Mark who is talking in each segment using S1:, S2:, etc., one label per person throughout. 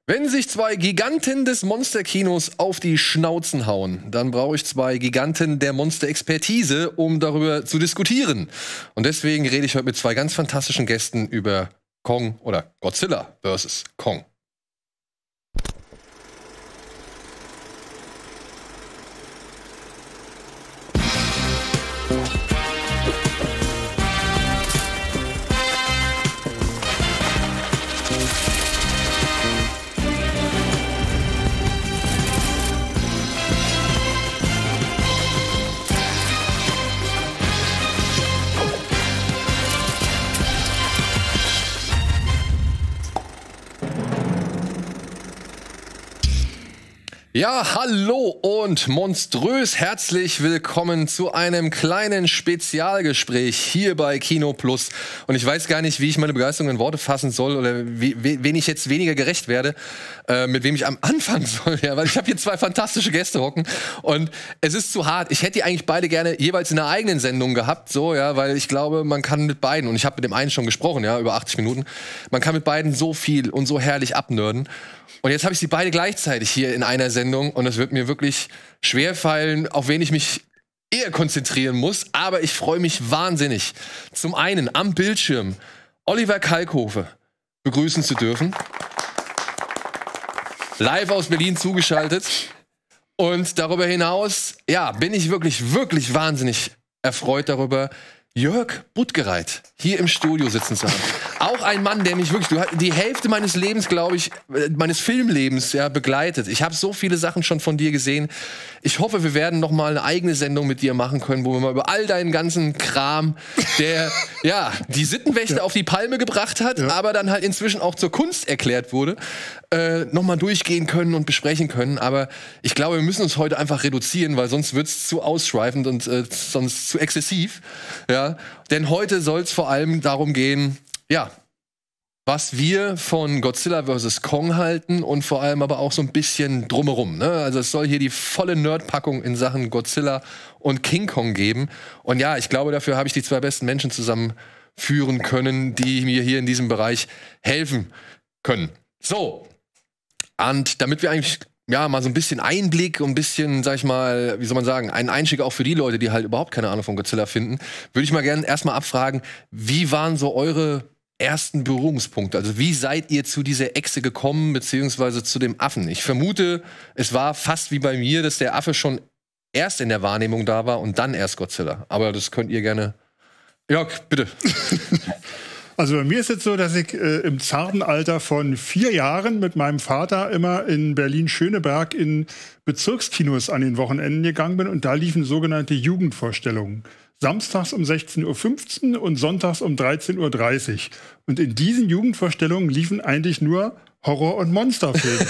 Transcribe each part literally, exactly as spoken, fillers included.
S1: Wenn sich zwei Giganten des Monsterkinos auf die Schnauzen hauen, dann brauche ich zwei Giganten der Monsterexpertise, um darüber zu diskutieren. Und deswegen rede ich heute mit zwei ganz fantastischen Gästen über Kong oder Godzilla versus. Kong. Ja, hallo und monströs herzlich willkommen zu einem kleinen Spezialgespräch hier bei Kino Plus. Und ich weiß gar nicht, wie ich meine Begeisterung in Worte fassen soll oder wie, wen ich jetzt weniger gerecht werde, äh, mit wem ich am anfangen soll. Ja, weil ich habe hier zwei fantastische Gäste hocken und es ist zu hart. Ich hätte die eigentlich beide gerne jeweils in einer eigenen Sendung gehabt, so, ja, weil ich glaube, man kann mit beiden, und ich habe mit dem einen schon gesprochen, ja, über achtzig Minuten, man kann mit beiden so viel und so herrlich abnörden. Und jetzt habe ich sie beide gleichzeitig hier in einer Sendung und es wird mir wirklich schwerfallen, auf wen ich mich eher konzentrieren muss. Aber ich freue mich wahnsinnig, zum einen am Bildschirm Oliver Kalkofe begrüßen zu dürfen. Live aus Berlin zugeschaltet. Und darüber hinaus, ja, bin ich wirklich, wirklich wahnsinnig erfreut darüber, Jörg Buttgereit hier im Studio sitzen zu haben. Auch ein Mann, der mich wirklich, du hast die Hälfte meines Lebens, glaube ich, meines Filmlebens, ja, begleitet. Ich habe so viele Sachen schon von dir gesehen. Ich hoffe, wir werden noch mal eine eigene Sendung mit dir machen können, wo wir mal über all deinen ganzen Kram, der, ja, die Sittenwächter ja. auf die Palme gebracht hat, ja. aber dann halt inzwischen auch zur Kunst erklärt wurde, äh, noch mal durchgehen können und besprechen können. Aber ich glaube, wir müssen uns heute einfach reduzieren, weil sonst wird's zu ausschweifend und äh, sonst zu exzessiv. Ja, denn heute soll es vor allem darum gehen, ja, was wir von Godzilla versus. Kong halten und vor allem aber auch so ein bisschen drumherum. Ne? Also es soll hier die volle Nerdpackung in Sachen Godzilla und King Kong geben. Und ja, ich glaube, dafür habe ich die zwei besten Menschen zusammenführen können, die mir hier in diesem Bereich helfen können. So, und damit wir eigentlich ja, mal so ein bisschen Einblick und ein bisschen, sag ich mal, wie soll man sagen, einen Einstieg auch für die Leute, die halt überhaupt keine Ahnung von Godzilla finden, würde ich mal gerne erstmal abfragen, wie waren so eure ersten Berührungspunkte? Also wie seid ihr zu dieser Echse gekommen, beziehungsweise zu dem Affen? Ich vermute, es war fast wie bei mir, dass der Affe schon erst in der Wahrnehmung da war und dann erst Godzilla. Aber das könnt ihr gerne... Jörg, bitte.
S2: Also bei mir ist es so, dass ich äh, im zarten Alter von vier Jahren mit meinem Vater immer in Berlin-Schöneberg in Bezirkskinos an den Wochenenden gegangen bin und da liefen sogenannte Jugendvorstellungen. Samstags um sechzehn Uhr fünfzehn und sonntags um dreizehn Uhr dreißig. Und in diesen Jugendvorstellungen liefen eigentlich nur Horror- und Monsterfilme.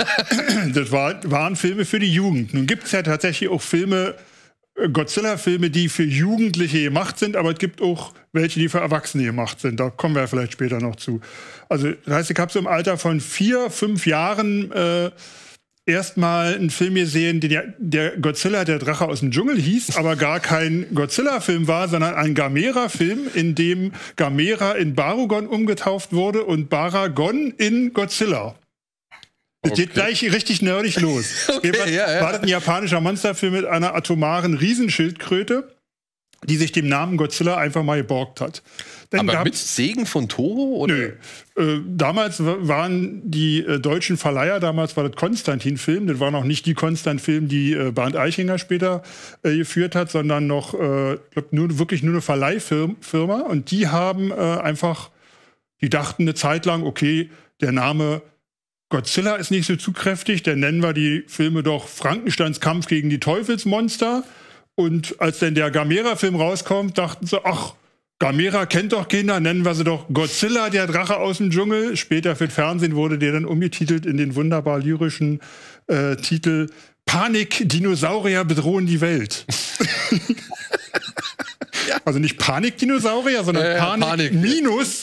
S2: Das war, waren Filme für die Jugend. Nun gibt es ja tatsächlich auch Filme, Godzilla-Filme, die für Jugendliche gemacht sind, aber es gibt auch welche, die für Erwachsene gemacht sind. Da kommen wir vielleicht später noch zu. Also das heißt, ich habe so im Alter von vier, fünf Jahren äh, erstmal einen Film gesehen, der, der Godzilla, der Drache aus dem Dschungel hieß, aber gar kein Godzilla-Film war, sondern ein Gamera-Film, in dem Gamera in Barugon umgetauft wurde und Baragon in Godzilla. Es okay. geht gleich richtig nerdig los. Okay, was, ja, ja. War das ein japanischer Monsterfilm mit einer atomaren Riesenschildkröte, die sich dem Namen Godzilla einfach mal geborgt hat.
S1: Dann Aber mit Segen von Toho? Oder?
S2: Nö. Äh, damals waren die äh, deutschen Verleiher, damals war das Konstantin-Film, das war noch nicht die Konstantin-Film, die äh, Bernd Eichinger später äh, geführt hat, sondern noch, äh, glaub, nur, wirklich nur eine Verleihfirma. Und die haben äh, einfach, die dachten eine Zeit lang, okay, der Name Godzilla ist nicht so zugkräftig, dann nennen wir die Filme doch Frankensteins Kampf gegen die Teufelsmonster. Und als dann der Gamera-Film rauskommt, dachten sie, ach, Gamera kennt doch Kinder, nennen wir sie doch Godzilla, der Drache aus dem Dschungel. Später für das Fernsehen wurde der dann umgetitelt in den wunderbar lyrischen äh, Titel Panik, Dinosaurier bedrohen die Welt. Ja. Also nicht Panik-Dinosaurier, sondern äh, Panik, Panik minus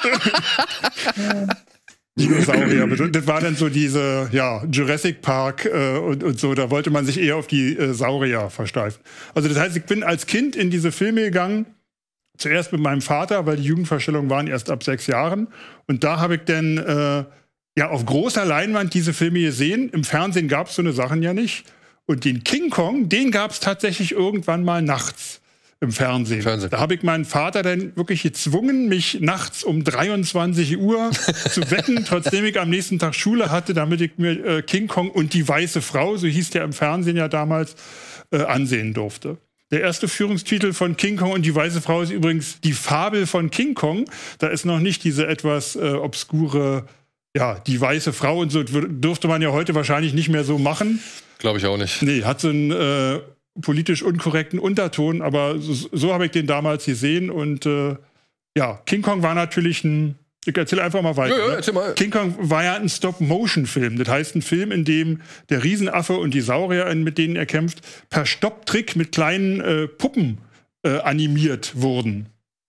S2: Dinosaurier. Das war dann so diese, ja, Jurassic Park äh, und, und so. Da wollte man sich eher auf die äh, Saurier versteifen. Also das heißt, ich bin als Kind in diese Filme gegangen. Zuerst mit meinem Vater, weil die Jugendvorstellungen waren erst ab sechs Jahren. Und da habe ich dann äh, ja auf großer Leinwand diese Filme gesehen. Im Fernsehen gab es so eine Sachen ja nicht. Und den King Kong, den gab es tatsächlich irgendwann mal nachts im Fernsehen. Fernsehen. Da habe ich meinen Vater dann wirklich gezwungen, mich nachts um dreiundzwanzig Uhr zu wecken, trotzdem ich am nächsten Tag Schule hatte, damit ich mir äh, King Kong und die weiße Frau, so hieß der im Fernsehen ja damals, äh, ansehen durfte. Der erste Führungstitel von King Kong und die weiße Frau ist übrigens die Fabel von King Kong. Da ist noch nicht diese etwas äh, obskure, ja, die weiße Frau und so dürfte man ja heute wahrscheinlich nicht mehr so machen.
S1: Glaube ich auch nicht.
S2: Nee, hat so einen äh, politisch unkorrekten Unterton, aber so, so habe ich den damals gesehen. Und äh, ja, King Kong war natürlich ein, ich erzähle einfach mal weiter. Ja, ja, erzähl mal. King Kong war ja ein Stop-Motion-Film. Das heißt, ein Film, in dem der Riesenaffe und die Saurier, mit denen er kämpft, per Stopptrick mit kleinen äh, Puppen äh, animiert wurden.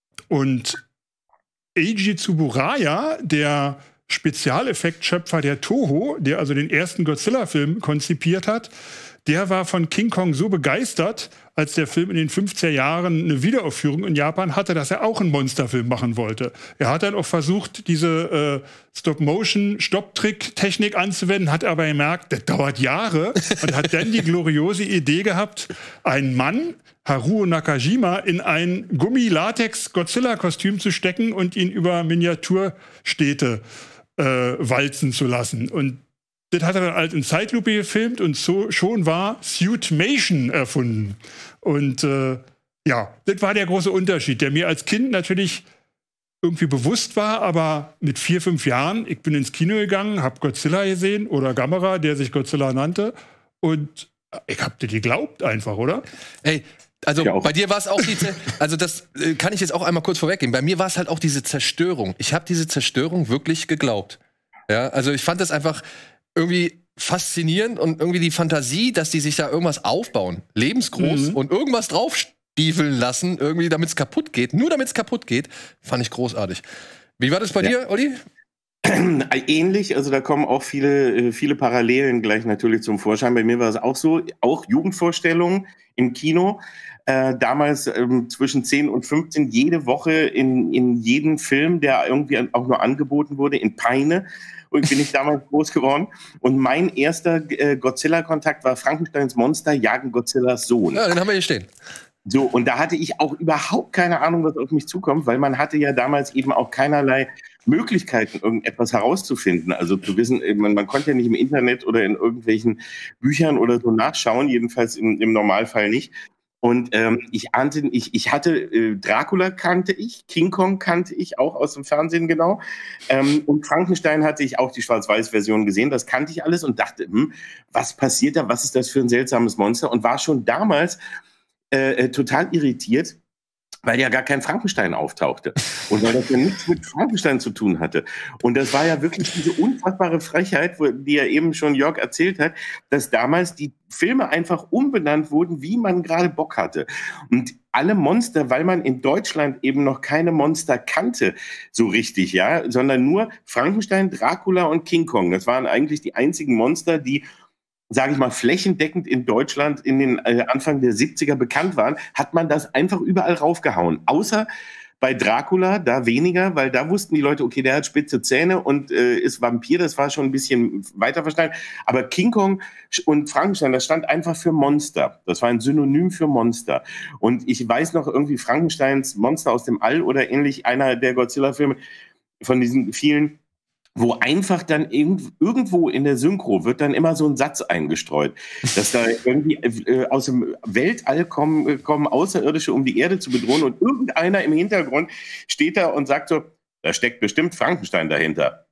S2: Und Eiji Tsuburaya, der Spezialeffektschöpfer der Toho, der also den ersten Godzilla-Film konzipiert hat, der war von King Kong so begeistert, als der Film in den fünfziger Jahren eine Wiederaufführung in Japan hatte, dass er auch einen Monsterfilm machen wollte. Er hat dann auch versucht, diese äh, Stop-Motion-Stopptrick-Technik anzuwenden, hat aber gemerkt, das dauert Jahre und hat dann die gloriose Idee gehabt, einen Mann, Haruo Nakajima, in ein Gummi-Latex-Godzilla-Kostüm zu stecken und ihn über Miniaturstädte äh, walzen zu lassen. Und das hat er dann halt in Zeitlupe gefilmt und so schon war Suitmation erfunden. Und äh, ja, das war der große Unterschied, der mir als Kind natürlich irgendwie bewusst war, aber mit vier, fünf Jahren, ich bin ins Kino gegangen, hab Godzilla gesehen oder Gamera, der sich Godzilla nannte, und ich hab dir geglaubt einfach, oder?
S1: Ey, also bei dir war es auch diese, also das äh, kann ich jetzt auch einmal kurz vorweggehen, bei mir war es halt auch diese Zerstörung. Ich habe diese Zerstörung wirklich geglaubt. Ja, also ich fand das einfach irgendwie faszinierend und irgendwie die Fantasie, dass die sich da irgendwas aufbauen, lebensgroß, mhm. und irgendwas draufstiefeln lassen, irgendwie, damit es kaputt geht, nur damit es kaputt geht, fand ich großartig. Wie war das bei ja. dir, Olli?
S3: Ähnlich, also da kommen auch viele, viele Parallelen gleich natürlich zum Vorschein. Bei mir war es auch so, auch Jugendvorstellungen im Kino. Äh, damals ähm, zwischen zehn und fünfzehn jede Woche in, in jeden Film, der irgendwie auch nur angeboten wurde, in Peine. Und bin ich damals groß geworden. Und mein erster äh, Godzilla-Kontakt war Frankensteins Monster jagen Godzillas Sohn.
S1: Ja, den haben wir hier stehen.
S3: So, und da hatte ich auch überhaupt keine Ahnung, was auf mich zukommt, weil man hatte ja damals eben auch keinerlei Möglichkeiten, irgendetwas herauszufinden. Also zu wissen, man, man konnte ja nicht im Internet oder in irgendwelchen Büchern oder so nachschauen, jedenfalls im, im Normalfall nicht. Und ähm, ich ahnte, ich, ich hatte äh, Dracula kannte ich, King Kong kannte ich auch aus dem Fernsehen genau. Ähm, und Frankenstein hatte ich auch die Schwarz-Weiß-Version gesehen, das kannte ich alles und dachte, hm, was passiert da, was ist das für ein seltsames Monster? Und war schon damals äh, total irritiert, weil ja gar kein Frankenstein auftauchte. Und weil das ja nichts mit Frankenstein zu tun hatte. Und das war ja wirklich diese unfassbare Frechheit, die ja eben schon Jörg erzählt hat, dass damals die Filme einfach umbenannt wurden, wie man gerade Bock hatte. Und alle Monster, weil man in Deutschland eben noch keine Monster kannte, so richtig, ja, sondern nur Frankenstein, Dracula und King Kong. Das waren eigentlich die einzigen Monster, die, sage ich mal, flächendeckend in Deutschland in den äh, Anfang der siebziger bekannt waren, hat man das einfach überall raufgehauen. Außer bei Dracula, da weniger, weil da wussten die Leute, okay, der hat spitze Zähne und äh, ist Vampir, das war schon ein bisschen weiter verstanden. Aber King Kong und Frankenstein, das stand einfach für Monster. Das war ein Synonym für Monster. Und ich weiß noch irgendwie Frankensteins Monster aus dem All oder ähnlich, einer der Godzilla-Filme von diesen vielen, wo einfach dann irgendwo in der Synchro wird dann immer so ein Satz eingestreut, dass da irgendwie äh, aus dem Weltall kommen, kommen Außerirdische, um die Erde zu bedrohen, und irgendeiner im Hintergrund steht da und sagt so, da steckt bestimmt Frankenstein dahinter.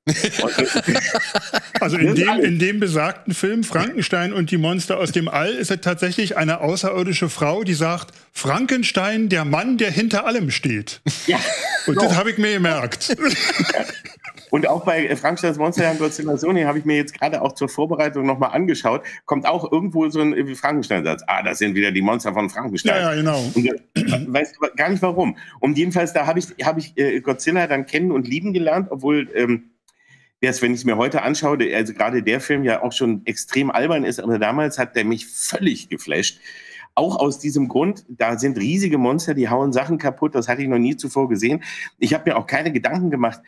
S2: Also in dem, in dem besagten Film Frankenstein und die Monster aus dem All ist es tatsächlich eine außerirdische Frau, die sagt, Frankenstein, der Mann, der hinter allem steht. Ja, und so. Das habe ich mir gemerkt.
S3: Ja. Und auch bei Frankensteins Monster und Godzilla Sony habe ich mir jetzt gerade auch zur Vorbereitung nochmal angeschaut, kommt auch irgendwo so ein Frankenstein-Satz. Ah, das sind wieder die Monster von Frankenstein.
S2: Ja, ja, genau.
S3: Und, äh, weißt du gar nicht warum. Und jedenfalls, da habe ich, hab ich äh, Godzilla dann kennen und lieben gelernt, obwohl, ähm, erst wenn ich es mir heute anschaue, also gerade der Film ja auch schon extrem albern ist, aber damals hat der mich völlig geflasht. Auch aus diesem Grund, da sind riesige Monster, die hauen Sachen kaputt, das hatte ich noch nie zuvor gesehen. Ich habe mir auch keine Gedanken gemacht,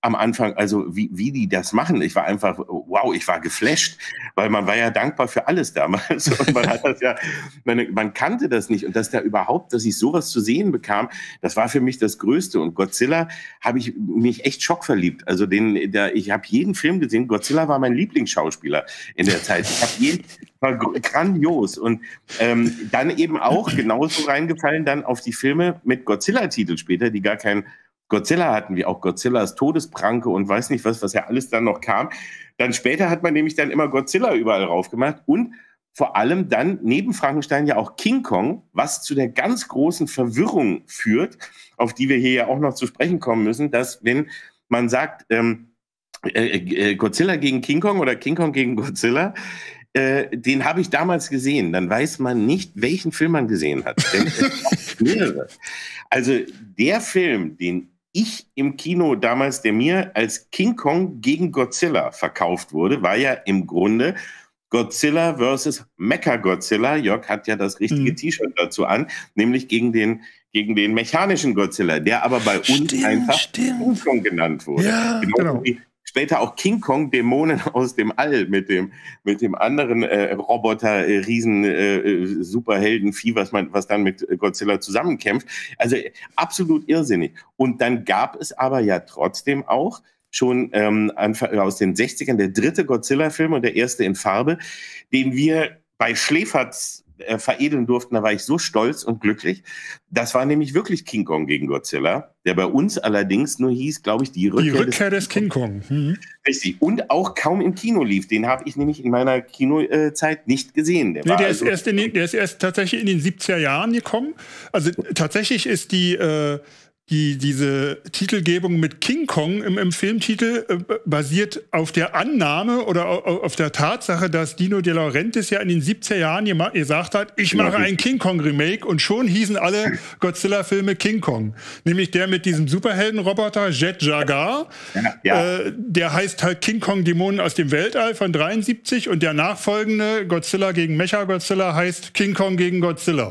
S3: am Anfang, also wie, wie die das machen. Ich war einfach, wow, ich war geflasht, weil man war ja dankbar für alles damals. Und man hat das ja, man, man kannte das nicht. Und dass da überhaupt, dass ich sowas zu sehen bekam, das war für mich das Größte. Und Godzilla habe ich mich echt schockverliebt. Also den, der, ich habe jeden Film gesehen. Godzilla war mein Lieblingsschauspieler in der Zeit. Ich habe jeden, war grandios. Und ähm, dann eben auch genauso reingefallen dann auf die Filme mit Godzilla-Titel später, die gar keinen Godzilla hatten, wie auch Godzillas Todespranke und weiß nicht was, was ja alles dann noch kam. Dann später hat man nämlich dann immer Godzilla überall raufgemacht und vor allem dann neben Frankenstein ja auch King Kong, was zu der ganz großen Verwirrung führt, auf die wir hier ja auch noch zu sprechen kommen müssen, dass wenn man sagt, ähm, äh, äh, Godzilla gegen King Kong oder King Kong gegen Godzilla, äh, den habe ich damals gesehen, dann weiß man nicht, welchen Film man gesehen hat. Denn es gibt mehrere. Also der Film, den ich im Kino damals, der mir als King Kong gegen Godzilla verkauft wurde, war ja im Grunde Godzilla versus Mechagodzilla. Jörg hat ja das richtige mhm. T-Shirt dazu an, nämlich gegen den, gegen den mechanischen Godzilla, der aber bei uns stimmt, einfach stimmt. King Kong genannt wurde. Ja, genau. genau. Wie später auch King Kong, Dämonen aus dem All mit dem, mit dem anderen äh, Roboter, äh, Riesen, äh, Superheldenvieh, was man, was dann mit Godzilla zusammenkämpft. Also absolut irrsinnig. Und dann gab es aber ja trotzdem auch schon ähm, aus den sechzigern der dritte Godzilla-Film und der erste in Farbe, den wir bei Schläferz äh, veredeln durften. Da war ich so stolz und glücklich. Das war nämlich wirklich King Kong gegen Godzilla, der bei uns allerdings nur hieß, glaube ich, die Rückkehr,
S2: die Rückkehr des, des King Kong. Mhm.
S3: Richtig. Und auch kaum im Kino lief. Den habe ich nämlich in meiner Kinozeit nicht gesehen. Der,
S2: nee,
S3: war
S2: der,
S3: also
S2: ist erst in den, der ist erst tatsächlich in den siebziger Jahren gekommen. Also tatsächlich ist die äh, Die, diese Titelgebung mit King Kong im, im Filmtitel äh, basiert auf der Annahme oder auf, auf der Tatsache, dass Dino De Laurentiis ja in den siebziger Jahren gesagt hat, ich mache ein King Kong Remake und schon hießen alle Godzilla-Filme King Kong. Nämlich der mit diesem Superheldenroboter Jet Jaguar, ja, ja. Äh, der heißt halt King Kong Dämonen aus dem Weltall von dreiundsiebzig und der nachfolgende Godzilla gegen Mechagodzilla heißt King Kong gegen Godzilla.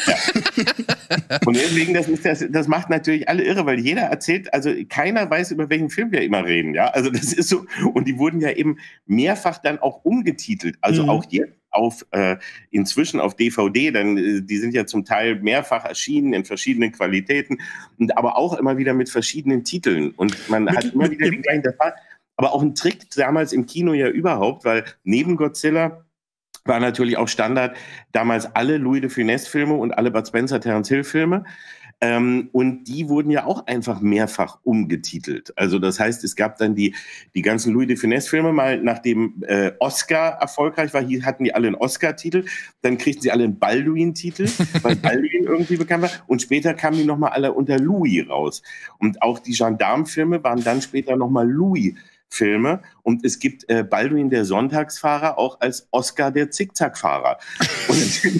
S3: Ja. Und deswegen, das, ist das, das macht natürlich alle irre, weil jeder erzählt, also keiner weiß, über welchen Film wir immer reden, ja, also das ist so, und die wurden ja eben mehrfach dann auch umgetitelt, also mhm. auch jetzt auf, äh, inzwischen auf D V D, dann, die sind ja zum Teil mehrfach erschienen in verschiedenen Qualitäten, und aber auch immer wieder mit verschiedenen Titeln, und man mit, hat immer wieder den gleichen, das war aber auch ein Trick damals im Kino ja überhaupt, weil neben Godzilla war natürlich auch Standard damals alle Louis de Funès-Filme und alle Bud Spencer, Terence Hill-Filme. Ähm, und die wurden ja auch einfach mehrfach umgetitelt. Also das heißt, es gab dann die, die ganzen Louis de Funès-Filme, mal nachdem äh, Oscar erfolgreich war, hier hatten die alle einen Oscar-Titel, dann kriegten sie alle einen Balduin-Titel, weil Balduin irgendwie bekannt war. Und später kamen die nochmal alle unter Louis raus. Und auch die Gendarme-Filme waren dann später nochmal Louis Filme, und es gibt äh, Balduin der Sonntagsfahrer auch als Oscar der Zickzackfahrer. Und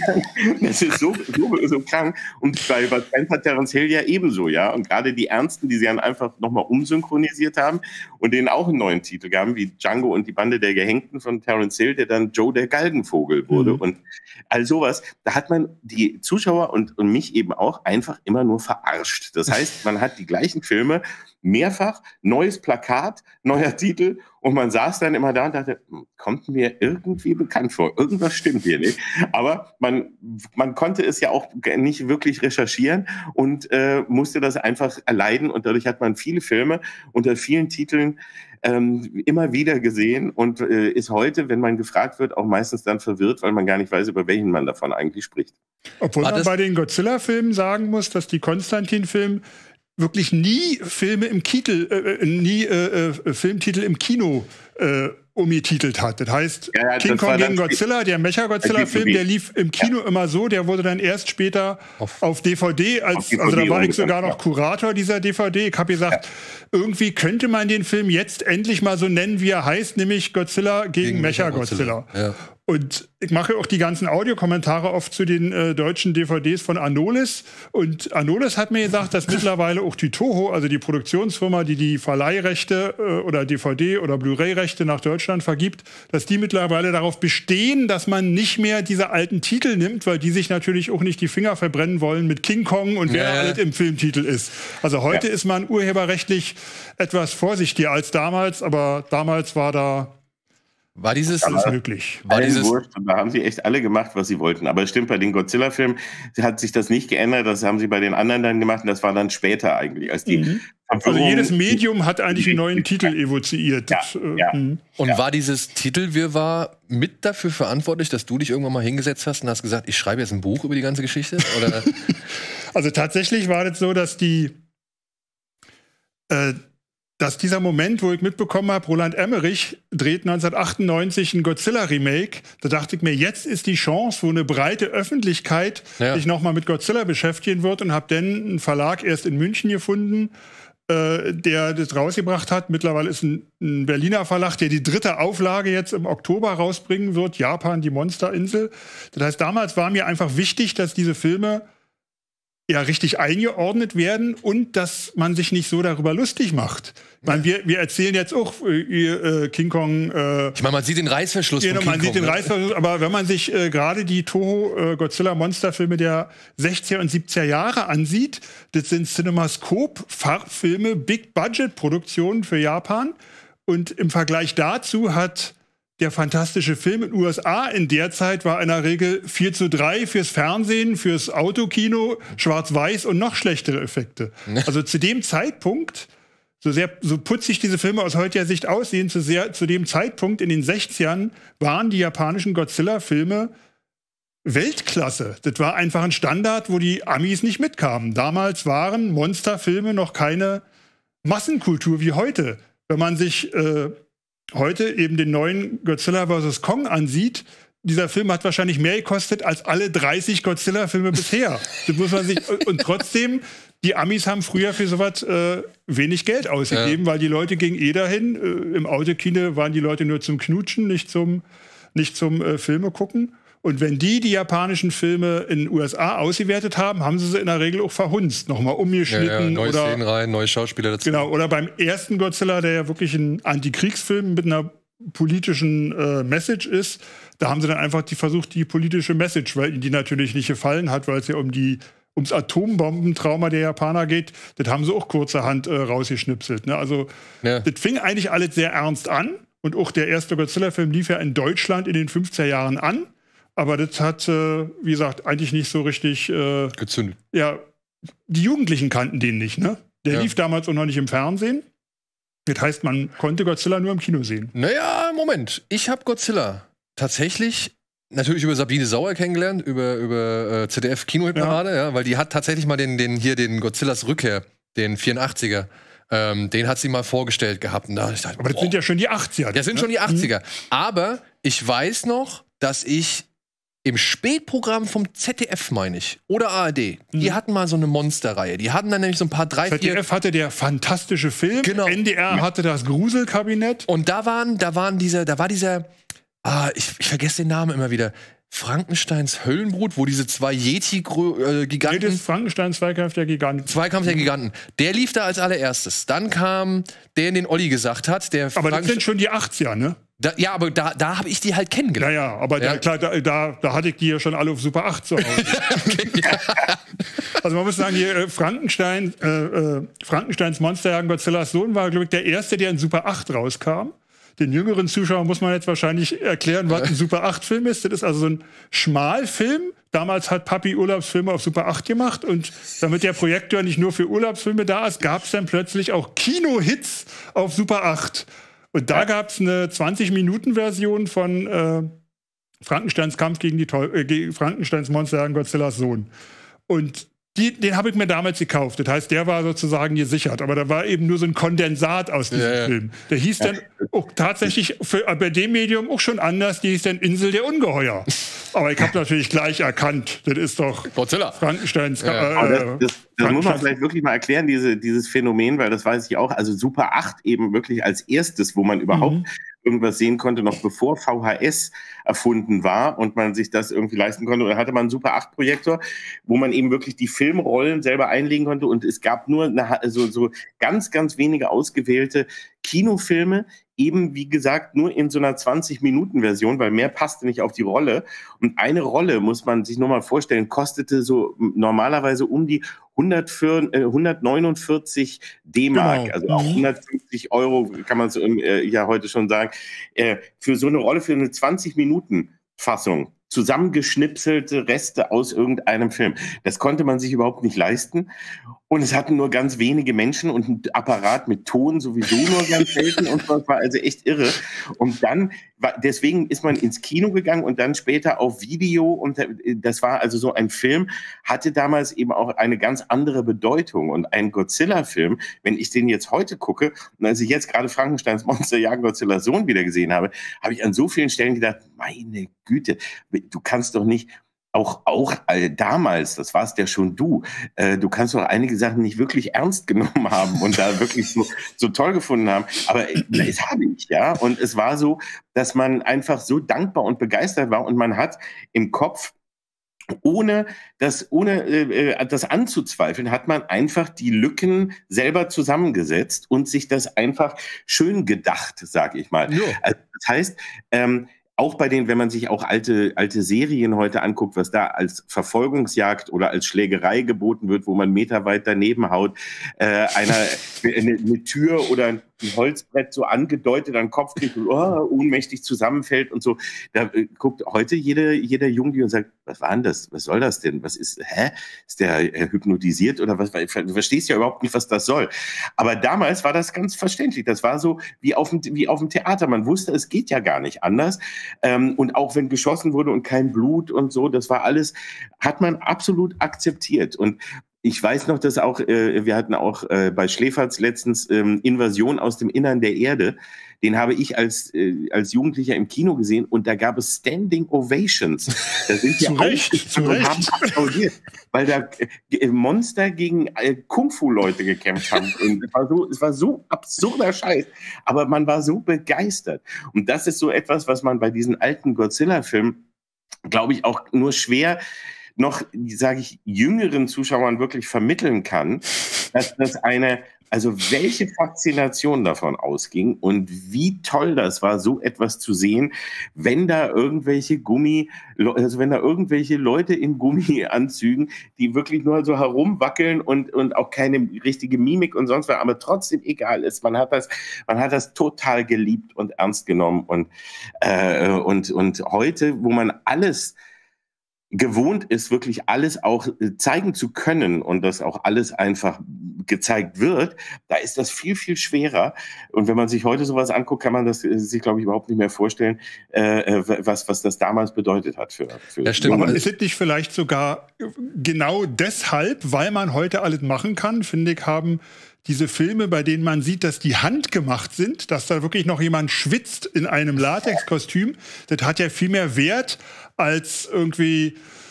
S3: das ist so, so, so krank. Und bei Spencer, Terence Hill ja ebenso, ja. Und gerade die Ernsten, die sie dann einfach nochmal umsynchronisiert haben und denen auch einen neuen Titel gaben, wie Django und die Bande der Gehängten von Terence Hill, der dann Joe der Galgenvogel wurde. Mhm. Und all sowas, da hat man die Zuschauer und, und mich eben auch einfach immer nur verarscht. Das heißt, man hat die gleichen Filme mehrfach, neues Plakat, neuer Titel, und man saß dann immer da und dachte, kommt mir irgendwie bekannt vor, irgendwas stimmt hier nicht. Aber man, man konnte es ja auch nicht wirklich recherchieren und äh, musste das einfach erleiden, und dadurch hat man viele Filme unter vielen Titeln ähm, immer wieder gesehen und äh, ist heute, wenn man gefragt wird, auch meistens dann verwirrt, weil man gar nicht weiß, über welchen man davon eigentlich spricht.
S2: Obwohl man bei den Godzilla-Filmen sagen muss, dass die Konstantin-Filme wirklich nie Filme im Titel, äh, nie äh, äh, Filmtitel im Kino äh, umgetitelt hat. Das heißt, ja, ja, King Kong gegen Godzilla, der Mecha-Godzilla-Film, der lief im Kino ja. immer so, der wurde dann erst später auf, auf D V D, als, auf D V D, also da war ich sogar noch Kurator dieser D V D. Ich habe gesagt, ja. irgendwie könnte man den Film jetzt endlich mal so nennen, wie er heißt, nämlich Godzilla gegen, gegen Mecha-Godzilla. Ja. Und ich mache auch die ganzen Audiokommentare oft zu den äh, deutschen D V Ds von Anolis. Und Anolis hat mir gesagt, dass mittlerweile auch die Toho, also die Produktionsfirma, die die Verleihrechte äh, oder D V D- oder Blu-ray-Rechte nach Deutschland vergibt, dass die mittlerweile darauf bestehen, dass man nicht mehr diese alten Titel nimmt, weil die sich natürlich auch nicht die Finger verbrennen wollen mit King Kong und wer
S1: ja.
S2: alles im Filmtitel ist. Also heute ja. ist man urheberrechtlich etwas vorsichtiger als damals, aber damals war da
S1: War dieses
S2: alles möglich.
S1: War dieses
S3: Wurscht. Da haben sie echt alle gemacht, was sie wollten. Aber es stimmt, bei den Godzilla-Filmen hat sich das nicht geändert. Das haben sie bei den anderen dann gemacht und das war dann später eigentlich. Als die
S2: mhm. Also jedes Medium hat eigentlich einen neuen Titel evoziert.
S3: Ja, ja.
S2: Mhm.
S1: Und
S3: ja.
S1: war dieses Titelwirrwarr mit dafür verantwortlich, dass du dich irgendwann mal hingesetzt hast und hast gesagt, ich schreibe jetzt ein Buch über die ganze Geschichte? Oder?
S2: Also tatsächlich war das so, dass die äh, dass dieser Moment, wo ich mitbekommen habe, Roland Emmerich dreht neunzehnhundertachtundneunzig ein Godzilla-Remake, da dachte ich mir, jetzt ist die Chance, wo eine breite Öffentlichkeit
S1: ja.
S2: sich nochmal mit Godzilla beschäftigen wird, und habe dann einen Verlag erst in München gefunden, äh, der das rausgebracht hat. Mittlerweile ist ein, ein Berliner Verlag, der die dritte Auflage jetzt im Oktober rausbringen wird, Japan, die Monsterinsel. Das heißt, damals war mir einfach wichtig, dass diese Filme ja richtig eingeordnet werden und dass man sich nicht so darüber lustig macht. Ich meine, wir, wir erzählen jetzt auch äh, äh, King Kong. Äh,
S1: ich meine, man sieht den Reißverschluss
S2: genau,
S1: von King
S2: man sieht
S1: Kong,
S2: den
S1: ne?
S2: Reißverschluss, aber wenn man sich äh, gerade die Toho äh, Godzilla-Monsterfilme der sechziger und siebziger Jahre ansieht, das sind Cinemascope-Farbfilme, Big-Budget-Produktionen für Japan. Und im Vergleich dazu hat der fantastische Film in den U S A in der Zeit war in der Regel vier zu drei fürs Fernsehen, fürs Autokino, schwarz-weiß und noch schlechtere Effekte. Also zu dem Zeitpunkt, so sehr, so putzig diese Filme aus heutiger Sicht aussehen, zu, sehr, zu dem Zeitpunkt in den sechzigern waren die japanischen Godzilla-Filme Weltklasse. Das war einfach ein Standard, wo die Amis nicht mitkamen. Damals waren Monsterfilme noch keine Massenkultur wie heute. Wenn man sich äh, heute eben den neuen Godzilla versus. Kong ansieht, dieser Film hat wahrscheinlich mehr gekostet als alle dreißig Godzilla-Filme bisher. Das muss man sich, und trotzdem, die Amis haben früher für sowas äh, wenig Geld ausgegeben, ja. weil die Leute gingen eh dahin. Äh, Im Autokino waren die Leute nur zum Knutschen, nicht zum, nicht zum äh, Filme gucken. Und wenn die die japanischen Filme in den U S A ausgewertet haben, haben sie sie in der Regel auch verhunzt, nochmal umgeschnitten. Ja, ja,
S1: neue
S2: oder,
S1: Szenen rein, neue Schauspieler dazu.
S2: Genau, oder beim ersten Godzilla, der ja wirklich ein Antikriegsfilm mit einer politischen äh, Message ist, da haben sie dann einfach die, versucht, die politische Message, weil ihnen die natürlich nicht gefallen hat, weil es ja um die ums Atombombentrauma der Japaner geht, das haben sie auch kurzerhand äh, rausgeschnipselt. Ne? Also ja. das fing eigentlich alles sehr ernst an, und auch der erste Godzilla-Film lief ja in Deutschland in den fünfziger Jahren an. Aber das hat, äh, wie gesagt, eigentlich nicht so richtig äh,
S1: gezündet.
S2: Ja, die Jugendlichen kannten den nicht, ne? Der ja. lief damals auch noch nicht im Fernsehen. Das heißt, man konnte Godzilla nur im Kino sehen.
S1: Naja, Moment. Ich habe Godzilla tatsächlich natürlich über Sabine Sauer kennengelernt, über, über äh, Z D F-Kino-Hitparade, ja. ja, weil die hat tatsächlich mal den, den hier den Godzillas Rückkehr, den vierundachtziger, ähm, den hat sie mal vorgestellt gehabt. Und da ich dachte,
S2: aber das boah. sind ja schon die achtziger.
S1: Das sind
S2: ne?
S1: schon die achtziger. Mhm. Aber ich weiß noch, dass ich im Spätprogramm vom Z D F, meine ich, oder A R D, mhm. die hatten mal so eine Monsterreihe. Die hatten dann nämlich so ein paar, drei,
S2: Z D F
S1: vier...
S2: hatte der fantastische Film,
S1: genau.
S2: N D R hatte das Gruselkabinett.
S1: Und da waren, da waren diese, da war dieser, ah, ich, ich vergesse den Namen immer wieder, Frankensteins Höllenbrut, wo diese zwei Yeti-Giganten...
S2: Nee, das ist Frankenstein, Zweikampf der Giganten.
S1: Zweikampf der Giganten. Der lief da als allererstes. Dann kam der, den Olli gesagt hat, der...
S2: Aber das sind schon die achtziger, ne?
S1: Da, ja, aber da, da habe ich die halt kennengelernt.
S2: Ja, ja, aber ja. Da, klar, da, da, da hatte ich die ja schon alle auf Super acht zu Hause.
S1: ja.
S2: Also man muss sagen, hier, äh, Frankenstein, äh, äh, Frankensteins Monsterjagd Godzillas Sohn war, glaube ich, der erste, der in Super acht rauskam. Den jüngeren Zuschauern muss man jetzt wahrscheinlich erklären, was ein Super acht-Film ist. Das ist also so ein Schmalfilm. Damals hat Papi Urlaubsfilme auf Super acht gemacht. Und damit der Projektor nicht nur für Urlaubsfilme da ist, gab es dann plötzlich auch Kinohits auf Super acht. Und da gab es eine zwanzig-Minuten-Version von äh, Frankensteins Kampf gegen die Teu- äh, gegen Frankensteins Monsterjagd Godzillas Sohn. Und die, den habe ich mir damals gekauft. Das heißt, der war sozusagen gesichert. Aber da war eben nur so ein Kondensat aus diesem
S1: ja, ja.
S2: Film. Der hieß dann auch tatsächlich für, bei dem Medium auch schon anders. Die hieß dann Insel der Ungeheuer. Aber ich habe natürlich gleich erkannt, das ist doch
S1: Godzilla.
S2: Frankensteins.
S1: Ja.
S3: Äh, das, das, das muss man vielleicht wirklich mal erklären, diese, dieses Phänomen, weil das weiß ich auch. Also Super acht eben wirklich als erstes, wo man überhaupt mhm. irgendwas sehen konnte, noch bevor V H S erfunden war und man sich das irgendwie leisten konnte. Und da hatte man einen Super acht Projektor, wo man eben wirklich die Filmrollen selber einlegen konnte. Und es gab nur eine, so, so ganz, ganz wenige ausgewählte Kinofilme, eben, wie gesagt, nur in so einer zwanzig-Minuten-Version, weil mehr passte nicht auf die Rolle. Und eine Rolle, muss man sich nur mal vorstellen, kostete so normalerweise um die hundertneunundvierzig D-Mark, genau. Also auch hundertfünfzig Euro, kann man so äh, ja heute schon sagen, äh, für so eine Rolle, für eine zwanzig-Minuten-Fassung. Zusammengeschnipselte Reste aus irgendeinem Film. Das konnte man sich überhaupt nicht leisten. Und es hatten nur ganz wenige Menschen und ein Apparat mit Ton sowieso nur ganz selten. Und das war also echt irre. Und dann, war, deswegen ist man ins Kino gegangen und dann später auf Video. Und das war also so ein Film, hatte damals eben auch eine ganz andere Bedeutung. Und ein Godzilla-Film, wenn ich den jetzt heute gucke, und als ich jetzt gerade Frankensteins Monster jagen Godzillas Sohn wieder gesehen habe, habe ich an so vielen Stellen gedacht, meine Güte, du kannst doch nicht, auch, auch äh, damals, das warst ja schon du, äh, du kannst doch einige Sachen nicht wirklich ernst genommen haben und da wirklich so, so toll gefunden haben. Aber äh, das habe ich, ja. Und es war so, dass man einfach so dankbar und begeistert war und man hat im Kopf, ohne das, ohne äh, das anzuzweifeln, hat man einfach die Lücken selber zusammengesetzt und sich das einfach schön gedacht, sag ich mal. Ja. Also, das heißt, ähm, auch bei den, wenn man sich auch alte, alte Serien heute anguckt, was da als Verfolgungsjagd oder als Schlägerei geboten wird, wo man meterweit daneben haut, äh, einer eine, eine Tür oder ein Holzbrett so angedeutet an den Kopf kriegt und oh, ohnmächtig zusammenfällt und so. Da äh, guckt heute jeder, jeder Junge und sagt, was war denn das? Was soll das denn? Was ist, hä? Ist der äh, hypnotisiert oder was? Du verstehst ja überhaupt nicht, was das soll. Aber damals war das ganz verständlich. Das war so wie auf dem, wie auf dem Theater. Man wusste, es geht ja gar nicht anders. Ähm, und auch wenn geschossen wurde und kein Blut und so, das war alles, hat man absolut akzeptiert. Und ich weiß noch, dass auch, äh, wir hatten auch äh, bei Schläferz letztens ähm, Invasion aus dem Innern der Erde. Den habe ich als, äh, als Jugendlicher im Kino gesehen und da gab es Standing Ovations. Da sind ja aufgestanden und haben applaudiert, weil da äh, Monster gegen äh, Kung-Fu-Leute gekämpft haben. Und es war so, es war so absurder Scheiß, aber man war so begeistert. Und das ist so etwas, was man bei diesen alten Godzilla-Filmen, glaube ich, auch nur schwer noch, sage ich, jüngeren Zuschauern wirklich vermitteln kann, dass das eine, also welche Faszination davon ausging und wie toll das war, so etwas zu sehen, wenn da irgendwelche Gummi, also wenn da irgendwelche Leute in Gummianzügen, die wirklich nur so herumwackeln und, und auch keine richtige Mimik und sonst was, aber trotzdem egal ist. Man hat das, man hat das total geliebt und ernst genommen und, äh, und, und heute, wo man alles gewohnt ist, wirklich alles auch zeigen zu können und das auch alles einfach gezeigt wird, da ist das viel, viel schwerer. Und wenn man sich heute sowas anguckt, kann man das sich, glaube ich, überhaupt nicht mehr vorstellen, äh, was, was das damals bedeutet hat. Für, für
S2: ja, stimmt. Aber ist es nicht vielleicht sogar genau deshalb, weil man heute alles machen kann, finde ich, haben diese Filme, bei denen man sieht, dass die handgemacht sind, dass da wirklich noch jemand schwitzt in einem Latexkostüm, das hat ja viel mehr Wert als irgendwie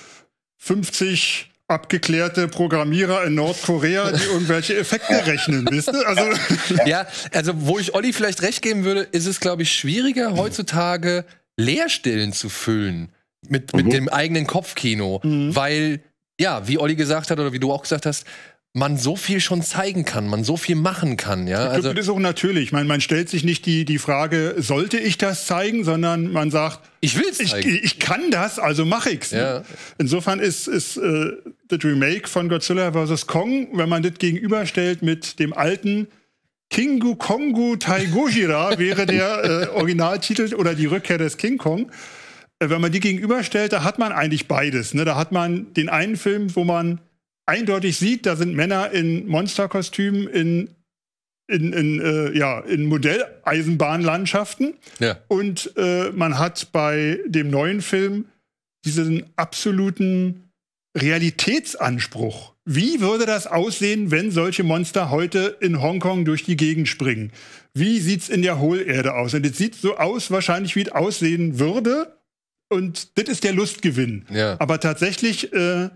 S2: fünfzig abgeklärte Programmierer in Nordkorea, die irgendwelche Effekte rechnen, wisst ihr? Also
S1: ja, also wo ich Olli vielleicht recht geben würde, ist es, glaube ich, schwieriger heutzutage Leerstellen zu füllen mit, mhm. mit dem eigenen Kopfkino, mhm. weil, ja, wie Olli gesagt hat oder wie du auch gesagt hast, man so viel schon zeigen kann, man so viel machen kann. Ja?
S2: Also, das ist auch natürlich. Ich meine, man stellt sich nicht die, die Frage, sollte ich das zeigen, sondern man sagt,
S1: ich will's zeigen.
S2: Ich, ich kann das, also mache ich's. Ja. Ne? Insofern ist, ist äh, das Remake von Godzilla versus. Kong, wenn man das gegenüberstellt mit dem alten Kingu Kongu Taigojira, wäre der äh, Originaltitel oder die Rückkehr des King Kong. Äh, wenn man die gegenüberstellt, da hat man eigentlich beides. Ne? Da hat man den einen Film, wo man eindeutig sieht, da sind Männer in Monsterkostümen in, in, in, äh, ja, in Modelleisenbahnlandschaften. Ja. Und äh, man hat bei dem neuen Film diesen absoluten Realitätsanspruch. Wie würde das aussehen, wenn solche Monster heute in Hongkong durch die Gegend springen? Wie sieht's in der Hohlerde aus? Und es sieht so aus, wahrscheinlich, wie es aussehen würde, und das ist der Lustgewinn.
S1: Ja.
S2: Aber tatsächlich äh,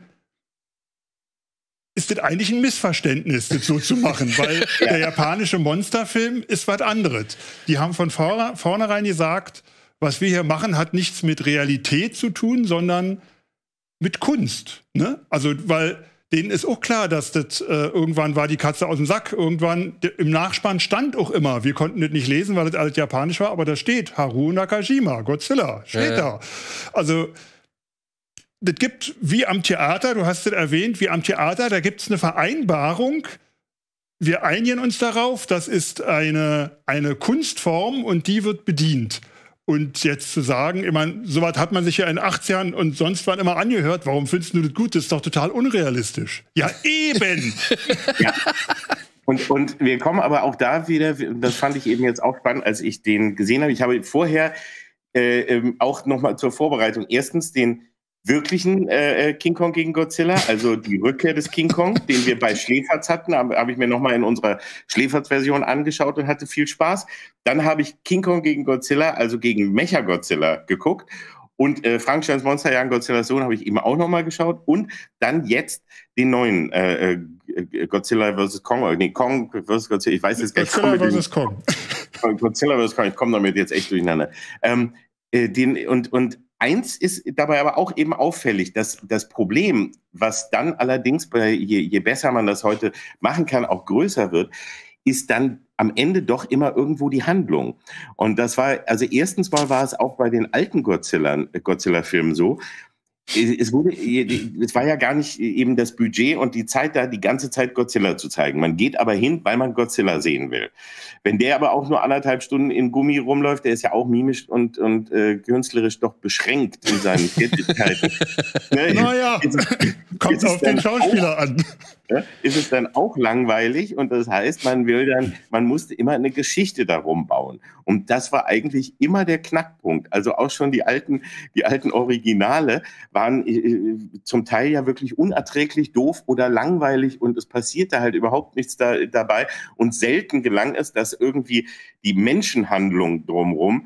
S2: ist das eigentlich ein Missverständnis, das so zu machen, weil ja. der japanische Monsterfilm ist was anderes. Die haben von vorne, vornherein gesagt, was wir hier machen, hat nichts mit Realität zu tun, sondern mit Kunst. Ne? Also, weil denen ist auch klar, dass das äh, irgendwann war die Katze aus dem Sack. Irgendwann im Nachspann stand auch immer, wir konnten das nicht lesen, weil das alles japanisch war, aber da steht Haruo Nakajima, Godzilla, steht ja, ja. da. Also, das gibt wie am Theater, du hast es erwähnt, wie am Theater, da gibt es eine Vereinbarung. Wir einigen uns darauf, das ist eine, eine Kunstform und die wird bedient. Und jetzt zu sagen, ich meine, sowas hat man sich ja in den achtzigern und sonst wann immer angehört. Warum findest du das gut? Das ist doch total unrealistisch. Ja, eben!
S3: Ja. Und, und wir kommen aber auch da wieder, das fand ich eben jetzt auch spannend, als ich den gesehen habe. Ich habe vorher äh, ähm, auch nochmal zur Vorbereitung erstens den wirklichen äh, King Kong gegen Godzilla, also die Rückkehr des King Kong, den wir bei Schläferz hatten, habe hab ich mir nochmal in unserer Schläferz-Version angeschaut und hatte viel Spaß. Dann habe ich King Kong gegen Godzilla, also gegen Mecha-Godzilla geguckt und äh, Frankensteins Monsterjagd Godzillas Sohn habe ich eben auch nochmal geschaut und dann jetzt den neuen äh, äh, Godzilla versus. Kong, nee, Kong versus. Godzilla, ich weiß jetzt gar nicht.
S2: Godzilla versus. Kong.
S3: Godzilla versus. Kong, ich komme damit jetzt echt durcheinander. Ähm, äh, den, und, und Eins ist dabei aber auch eben auffällig, dass das Problem, was dann allerdings, bei, je, je besser man das heute machen kann, auch größer wird, ist dann am Ende doch immer irgendwo die Handlung. Und das war, also erstens mal war es auch bei den alten Godzilla, Godzilla-Filmen so, es wurde, es war ja gar nicht eben das Budget und die Zeit da, die ganze Zeit Godzilla zu zeigen. Man geht aber hin, weil man Godzilla sehen will. Wenn der aber auch nur anderthalb Stunden in Gummi rumläuft, der ist ja auch mimisch und, und äh, künstlerisch doch beschränkt in seinen Tätigkeiten. Ne?
S2: Naja, kommt auf den Schauspieler
S3: auch, an. Ne? Ist es dann auch langweilig und das heißt, man will dann, man musste immer eine Geschichte darum bauen. Und das war eigentlich immer der Knackpunkt. Also auch schon die alten, die alten Originale waren äh, zum Teil ja wirklich unerträglich doof oder langweilig und es passierte halt überhaupt nichts da, dabei. Und selten gelang es, dass irgendwie die Menschenhandlung drumherum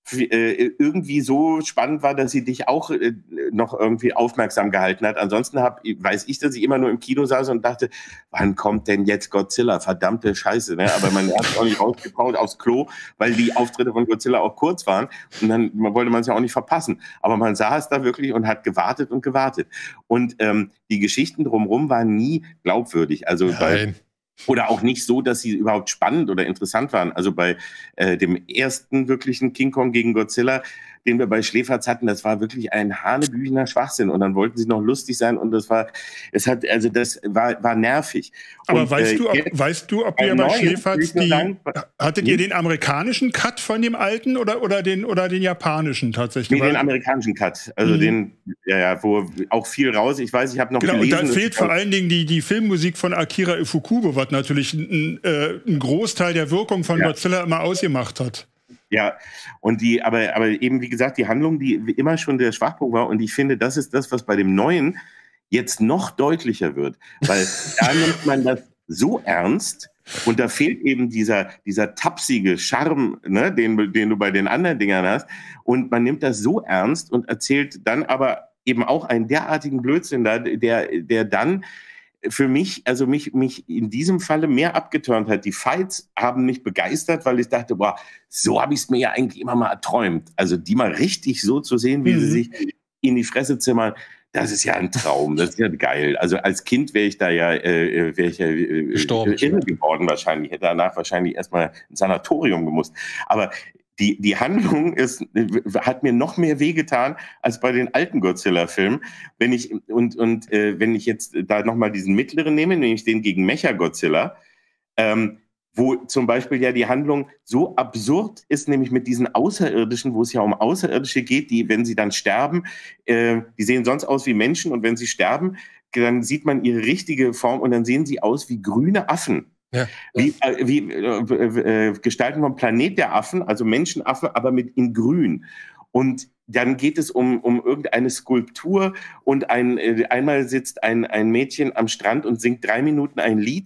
S3: äh, irgendwie so spannend war, dass sie dich auch äh, noch irgendwie aufmerksam gehalten hat. Ansonsten hab, weiß ich, dass ich immer nur im Kino saß und dachte, wann kommt denn jetzt Godzilla? Verdammte Scheiße. Ne? Aber man hat es auch nicht rausgebraut aufs Klo, weil die Auftritte von Godzilla auch kurz waren. Und dann man wollte man es ja auch nicht verpassen. Aber man saß da wirklich und hat gewartet und gewartet. Und ähm, die Geschichten drumherum waren nie glaubwürdig. Also
S1: Nein.
S3: bei Oder auch nicht so, dass sie überhaupt spannend oder interessant waren. Also bei äh, dem ersten wirklichen King Kong gegen Godzilla, den wir bei Schläferz hatten, das war wirklich ein hanebüchener Schwachsinn. Und dann wollten sie noch lustig sein und das war, es hat, also das war, war nervig.
S2: Aber
S3: und,
S2: weißt,
S3: äh,
S2: du, ob,
S3: jetzt,
S2: weißt du, ob ihr bei Schläferz die,
S3: sagen,
S2: hattet ihr den amerikanischen Cut von dem alten oder, oder, den, oder den japanischen tatsächlich?
S3: Nee, den amerikanischen Cut. Also mhm. den, ja, ja, wo auch viel raus, ich weiß, ich habe noch
S2: genau,
S3: gelesen.
S2: Und da fehlt vor allen Dingen die, die Filmmusik von Akira Ifukube, was natürlich einen ein Großteil der Wirkung von ja. Godzilla immer ausgemacht hat.
S3: Ja, und die, aber, aber eben, wie gesagt, die Handlung, die immer schon der Schwachpunkt war, und ich finde, das ist das, was bei dem Neuen jetzt noch deutlicher wird, weil da nimmt man das so ernst und da fehlt eben dieser, dieser tapsige Charme, ne, den, den du bei den anderen Dingern hast, und man nimmt das so ernst und erzählt dann aber eben auch einen derartigen Blödsinn da, der, der dann für mich, also mich, mich in diesem Falle mehr abgeturnt hat. Die Fights haben mich begeistert, weil ich dachte, boah, so habe ich es mir ja eigentlich immer mal erträumt. Also die mal richtig so zu sehen, wie mhm. sie sich in die Fresse zimmern, das ist ja ein Traum, das ist ja geil. Also als Kind wäre ich da ja, äh, wäre ich ja äh,
S1: gestorben,
S3: irre geworden wahrscheinlich. Hätte danach wahrscheinlich erstmal ins Sanatorium gemusst. Aber Die, die Handlung ist, hat mir noch mehr wehgetan als bei den alten Godzilla-Filmen. Wenn ich, und, und äh, wenn ich jetzt da nochmal diesen mittleren nehme, nämlich den gegen Mecha-Godzilla, ähm, wo zum Beispiel ja die Handlung so absurd ist, nämlich mit diesen Außerirdischen, wo es ja um Außerirdische geht, die, wenn sie dann sterben, äh, die sehen sonst aus wie Menschen und wenn sie sterben, dann sieht man ihre richtige Form und dann sehen sie aus wie grüne Affen. Ja, wie, äh, wie äh, äh, gestalten wir Planet der Affen, also Menschenaffen, aber mit in grün. Und dann geht es um, um irgendeine Skulptur und ein, äh, einmal sitzt ein, ein Mädchen am Strand und singt drei Minuten ein Lied.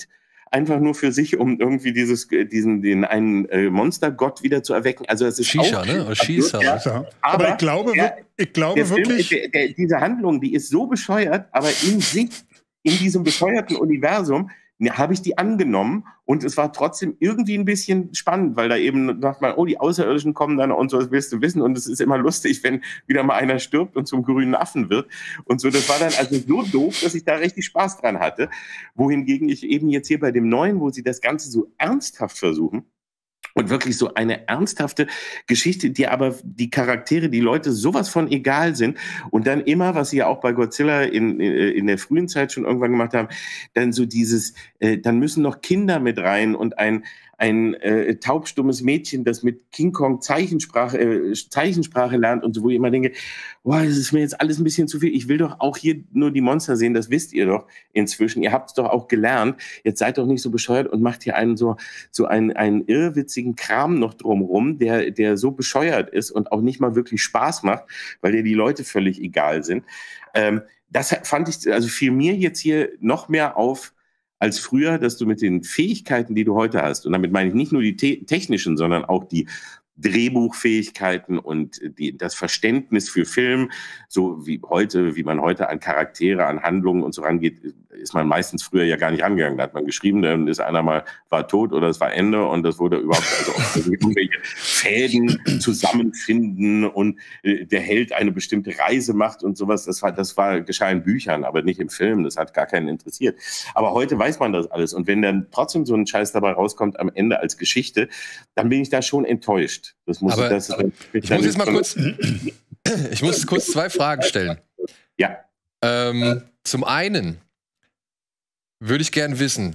S3: einfach nur für sich, um irgendwie dieses, diesen, den einen äh, Monstergott wieder zu erwecken. Also es ist
S1: Shisha,
S3: auch,
S1: ne? Oder Shisha.
S2: Ja. Aber, aber ich glaube, der, ich glaube
S3: der
S2: wirklich...
S3: Film, der, der, diese Handlung, die ist so bescheuert, aber in sich, in diesem bescheuerten Universum, ne, habe ich die angenommen und es war trotzdem irgendwie ein bisschen spannend, weil da eben sagt man, oh, die Außerirdischen kommen dann und so, das willst du wissen und es ist immer lustig, wenn wieder mal einer stirbt und zum grünen Affen wird und so. Das war dann also so doof, dass ich da richtig Spaß dran hatte, wohingegen ich eben jetzt hier bei dem Neuen, wo sie das Ganze so ernsthaft versuchen, und wirklich so eine ernsthafte Geschichte, die aber die Charaktere, die Leute sowas von egal sind. Und dann immer, was sie ja auch bei Godzilla in, in der frühen Zeit schon irgendwann gemacht haben, dann so dieses, äh, dann müssen noch Kinder mit rein und ein, ein äh, taubstummes Mädchen, das mit King Kong Zeichensprache, äh, Zeichensprache lernt und so, wo ich immer denke, boah, das ist mir jetzt alles ein bisschen zu viel. Ich will doch auch hier nur die Monster sehen, das wisst ihr doch inzwischen. Ihr habt es doch auch gelernt. Jetzt seid doch nicht so bescheuert und macht hier einen so, so einen, einen irrwitzigen Kram noch drumrum, der, der so bescheuert ist und auch nicht mal wirklich Spaß macht, weil dir die Leute völlig egal sind. Ähm, das fand ich, also fiel mir jetzt hier noch mehr auf, als früher, dass du mit den Fähigkeiten, die du heute hast, und damit meine ich nicht nur die te- technischen, sondern auch die Drehbuchfähigkeiten und die, das Verständnis für Film, so wie heute, wie man heute an Charaktere, an Handlungen und so rangeht, ist man meistens früher ja gar nicht angegangen. Da hat man geschrieben, dann ist einer mal, war tot oder es war Ende und das wurde überhaupt, also irgendwelche Fäden zusammenfinden und äh, der Held eine bestimmte Reise macht und sowas. Das war, das war geschah in Büchern, aber nicht im Film. Das hat gar keinen interessiert. Aber heute weiß man das alles. Und wenn dann trotzdem so ein Scheiß dabei rauskommt am Ende als Geschichte, dann bin ich da schon enttäuscht. Das muss,
S1: aber,
S3: das,
S1: aber ich muss jetzt mal kurz, ich muss kurz zwei Fragen stellen.
S3: Ja.
S1: Ähm, zum einen würde ich gern wissen,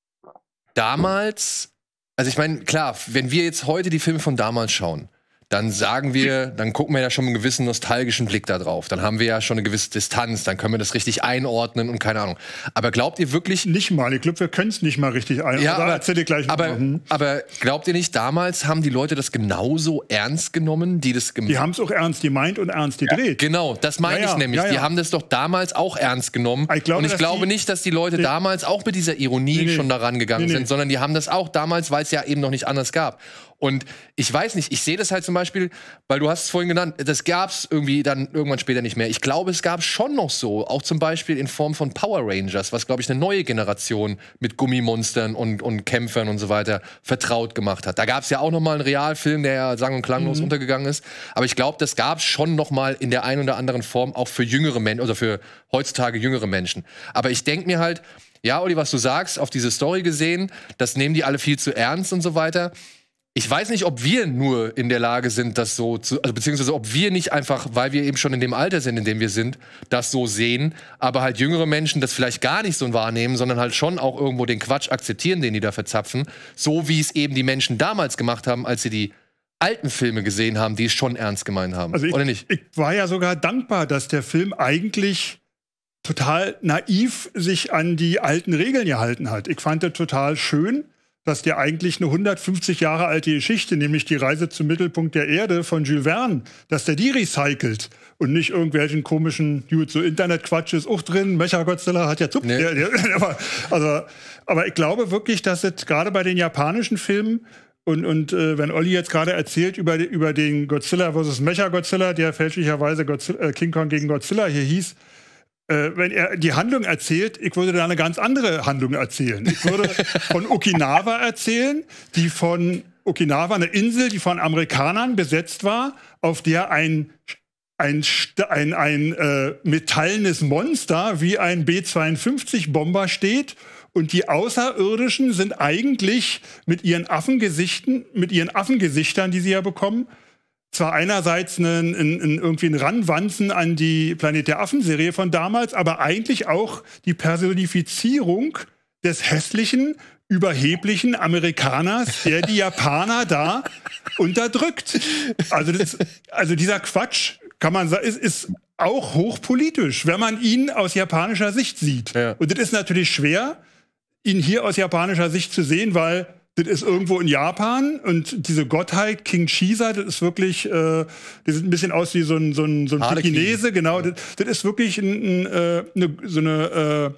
S1: damals, also ich meine, klar, wenn wir jetzt heute die Filme von damals schauen, dann sagen wir, dann gucken wir ja schon einen gewissen nostalgischen Blick da drauf. Dann haben wir ja schon eine gewisse Distanz, dann können wir das richtig einordnen und keine Ahnung. Aber glaubt ihr wirklich...
S2: Nicht mal, ich glaube, wir können es nicht mal richtig einordnen.
S1: Ja, aber,
S2: erzähl dir gleich
S1: aber, hm. aber glaubt ihr nicht, damals haben die Leute das genauso ernst genommen, die das...
S2: Die haben es auch ernst gemeint und ernst gedreht.
S1: Ja, genau, das meine ja, ich
S2: ja,
S1: nämlich.
S2: ja, ja.
S1: Die haben das doch damals auch ernst genommen. Ich glaube, und ich glaube
S2: die,
S1: nicht, dass die Leute die, damals auch mit dieser Ironie nee, nee, schon daran gegangen nee, nee. sind, sondern die haben das auch damals, weil es ja eben noch nicht anders gab. Und ich weiß nicht, ich sehe das halt zum Beispiel, weil du hast es vorhin genannt, das gab es irgendwie dann irgendwann später nicht mehr. Ich glaube, es gab schon noch so, auch zum Beispiel in Form von Power Rangers, was, glaube ich, eine neue Generation mit Gummimonstern und, und Kämpfern und so weiter vertraut gemacht hat. Da gab es ja auch noch mal einen Realfilm, der ja sang- und klanglos mhm. untergegangen ist. Aber ich glaube, das gab es schon noch mal in der einen oder anderen Form auch für jüngere Menschen, oder für heutzutage jüngere Menschen. Aber ich denke mir halt, ja, Olli, was du sagst, auf diese Story gesehen, das nehmen die alle viel zu ernst und so weiter. Ich weiß nicht, ob wir nur in der Lage sind, das so zu, also beziehungsweise ob wir nicht einfach, weil wir eben schon in dem Alter sind, in dem wir sind, das so sehen, aber halt jüngere Menschen das vielleicht gar nicht so wahrnehmen, sondern halt schon auch irgendwo den Quatsch akzeptieren, den die da verzapfen, so wie es eben die Menschen damals gemacht haben, als sie die alten Filme gesehen haben, die es schon ernst gemeint haben,
S2: also ich,
S1: oder nicht?
S2: Ich war ja sogar dankbar, dass der Film eigentlich total naiv sich an die alten Regeln gehalten hat. Ich fand das total schön, dass der eigentlich eine hundertfünfzig Jahre alte Geschichte, nämlich die Reise zum Mittelpunkt der Erde von Jules Verne, dass der die recycelt und nicht irgendwelchen komischen, gut, so Internetquatsch ist auch drin, Mechagodzilla hat ja Zup. Nee. Der, der, aber, also, aber ich glaube wirklich, dass es gerade bei den japanischen Filmen und, und äh, wenn Olli jetzt gerade erzählt über, über den Godzilla versus Mechagodzilla, der fälschlicherweise Godzilla, äh, King Kong gegen Godzilla hier hieß, Äh, wenn er die Handlung erzählt, ich würde da eine ganz andere Handlung erzählen. Ich würde von Okinawa erzählen, die von Okinawa, eine Insel, die von Amerikanern besetzt war, auf der ein, ein, ein, ein äh, metallenes Monster wie ein B zweiundfünfzig-Bomber steht. Und die Außerirdischen sind eigentlich mit ihren Affengesichten, mit ihren Affengesichtern, die sie ja bekommen, zwar einerseits einen, einen, irgendwie ein Ranwanzen an die Planet der Affen-Serie von damals, aber eigentlich auch die Personifizierung des hässlichen, überheblichen Amerikaners, der die Japaner da unterdrückt. Also, das, also dieser Quatsch, kann man sagen, ist, ist auch hochpolitisch, wenn man ihn aus japanischer Sicht sieht. Ja. Und das ist natürlich schwer, ihn hier aus japanischer Sicht zu sehen, weil das ist irgendwo in Japan und diese Gottheit, King Chisa, das ist wirklich, äh, das sieht ein bisschen aus wie so ein, so ein, so ein Pekinese, genau. Das, das ist wirklich ein, ein, äh, eine, so eine,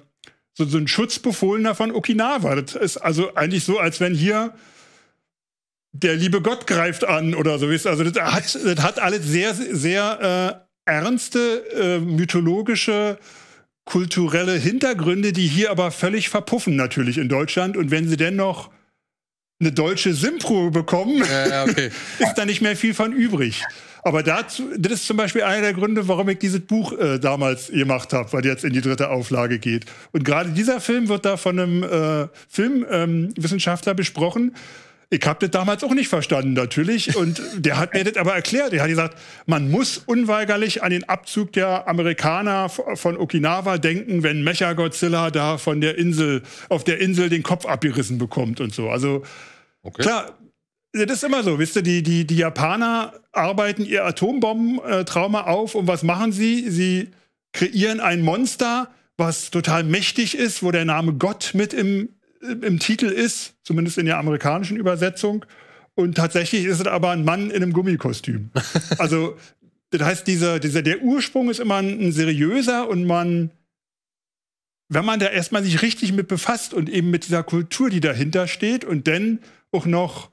S2: so, so ein Schutzbefohlener von Okinawa. Das ist also eigentlich so, als wenn hier der liebe Gott greift an oder so. Also das hat, das hat alles sehr, sehr äh, ernste, äh, mythologische, kulturelle Hintergründe, die hier aber völlig verpuffen natürlich in Deutschland. Und wenn sie denn noch eine deutsche Synchro bekommen,
S1: ja, ja, okay.
S2: ist da nicht mehr viel von übrig. Aber dazu, das ist zum Beispiel einer der Gründe, warum ich dieses Buch äh, damals gemacht habe, weil jetzt in die dritte Auflage geht. Und gerade dieser Film wird da von einem äh, Filmwissenschaftler ähm, besprochen. Ich habe das damals auch nicht verstanden, natürlich. Und der hat mir das aber erklärt. Er hat gesagt, man muss unweigerlich an den Abzug der Amerikaner von Okinawa denken, wenn Mechagodzilla da von der Insel, auf der Insel den Kopf abgerissen bekommt und so. Also, okay. Klar, das ist immer so, wisst ihr, die, die, die Japaner arbeiten ihr Atombombentrauma auf und was machen sie? Sie kreieren ein Monster, was total mächtig ist, wo der Name Gott mit im, im Titel ist, zumindest in der amerikanischen Übersetzung. Und tatsächlich ist es aber ein Mann in einem Gummikostüm. Also, das heißt, dieser, dieser, der Ursprung ist immer ein, ein seriöser und man, wenn man da erstmal sich richtig mit befasst und eben mit dieser Kultur, die dahinter steht und dann auch noch